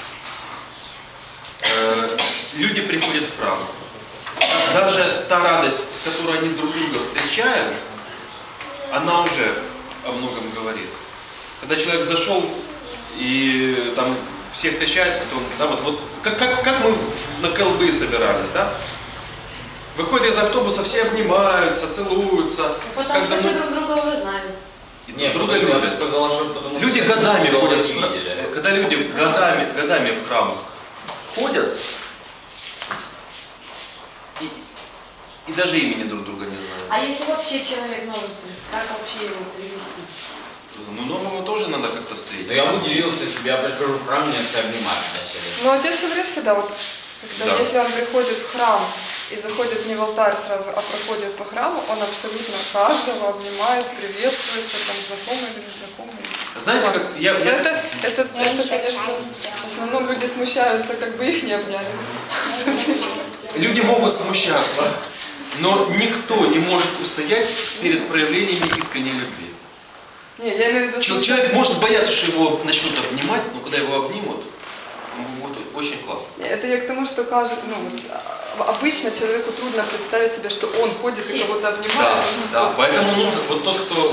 Э, люди приходят в храм. Даже та радость, с которой они друг друга встречают, она уже о многом говорит. Когда человек зашел и там всех встречает, потом, да, вот, вот как, как, как мы на колбы собирались, да? Выходят из автобуса, все обнимаются, целуются. Потому Когда что мы... все друг друга уже знают. И Нет, друг друга я бы любят. сказал, что потому Люди что годами никого ходят не в храм. видели. Когда люди годами, годами в храм ходят, и, и даже имени друг друга не знают. А если вообще человек новый, как вообще его привести? Ну, новому тоже надо как-то Но встретить. я удивился себе, я прихожу в храм, меня все обнимать начали. Но отец говорит всегда, вот, когда, Да. если он приходит в храм и заходит не в алтарь сразу, а проходит по храму, он абсолютно каждого обнимает, приветствуется, там, знакомый или незнакомый. Знаете, как я, Но я- это, это, это, конечно, в основном люди смущаются, как бы их не обняли. люди могут смущаться, но никто не может устоять перед проявлениями искренней любви. Не, я имею в виду, Чел- Человек может бояться, что его начнут обнимать, но когда его обнимут, ему будет очень классно. Не, это я к тому, что кажется, ну, вот, а- обычно человеку трудно представить себе, что он ходит и Все. кого-то Да, обнимает. да, поэтому нужно, вот тот, кто,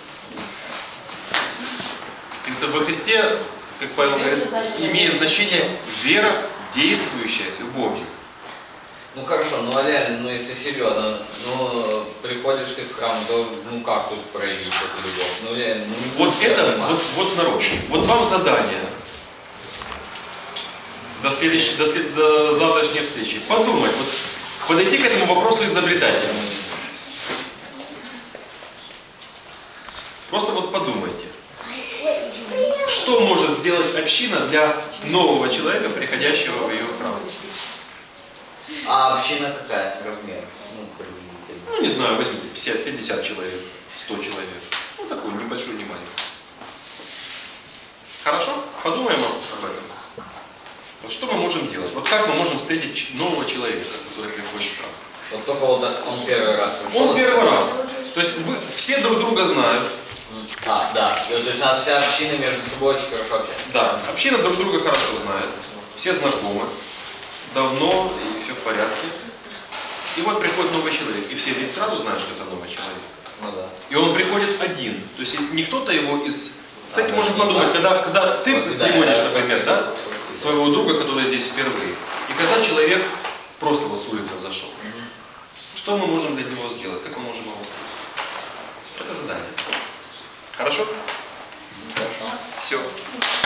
как говорится, во Христе, как Павел говорит, имеет значение вера, действующая любовью. Ну хорошо, ну а реально, ну если серьезно, ну приходишь ты в храм, то ну как тут проявить эту любовь? Ну реально, ну не Вот будешь это, обнимать. вот, вот народ, вот вам задание до, следующей, до, след- до завтрашней встречи. Подумать, вот подойти к этому вопросу изобретательно. Просто вот подумайте, что может сделать община для нового человека, приходящего в ее храм? А община какая размер? Ну, приблизительно. Ну, не знаю, возьмите пятьдесят, пятьдесят человек, сто человек. Ну, такой небольшой, не маленький. Хорошо? Подумаем об этом. Вот что мы можем делать? Вот как мы можем встретить ч- нового человека, который приходит в храм? Вот только вот он первый раз пришел. Он первый раз. То есть вы все друг друга знают. А, да. То есть у нас вся община между собой очень хорошо общается. Да, община друг друга хорошо знает. Все знакомы. Давно, и все в порядке. И вот приходит новый человек. И все ведь сразу знают, что это новый человек. Ну да. И он приходит один. То есть не кто-то его из... Кстати, А, можем не подумать, так. когда, когда ты Вот, да, приводишь, я- например, да, своего друга, который здесь впервые, и когда человек просто вот с улицы зашел, что мы можем для него сделать, как мы можем его встретить? Это задание. Хорошо? Хорошо. Все.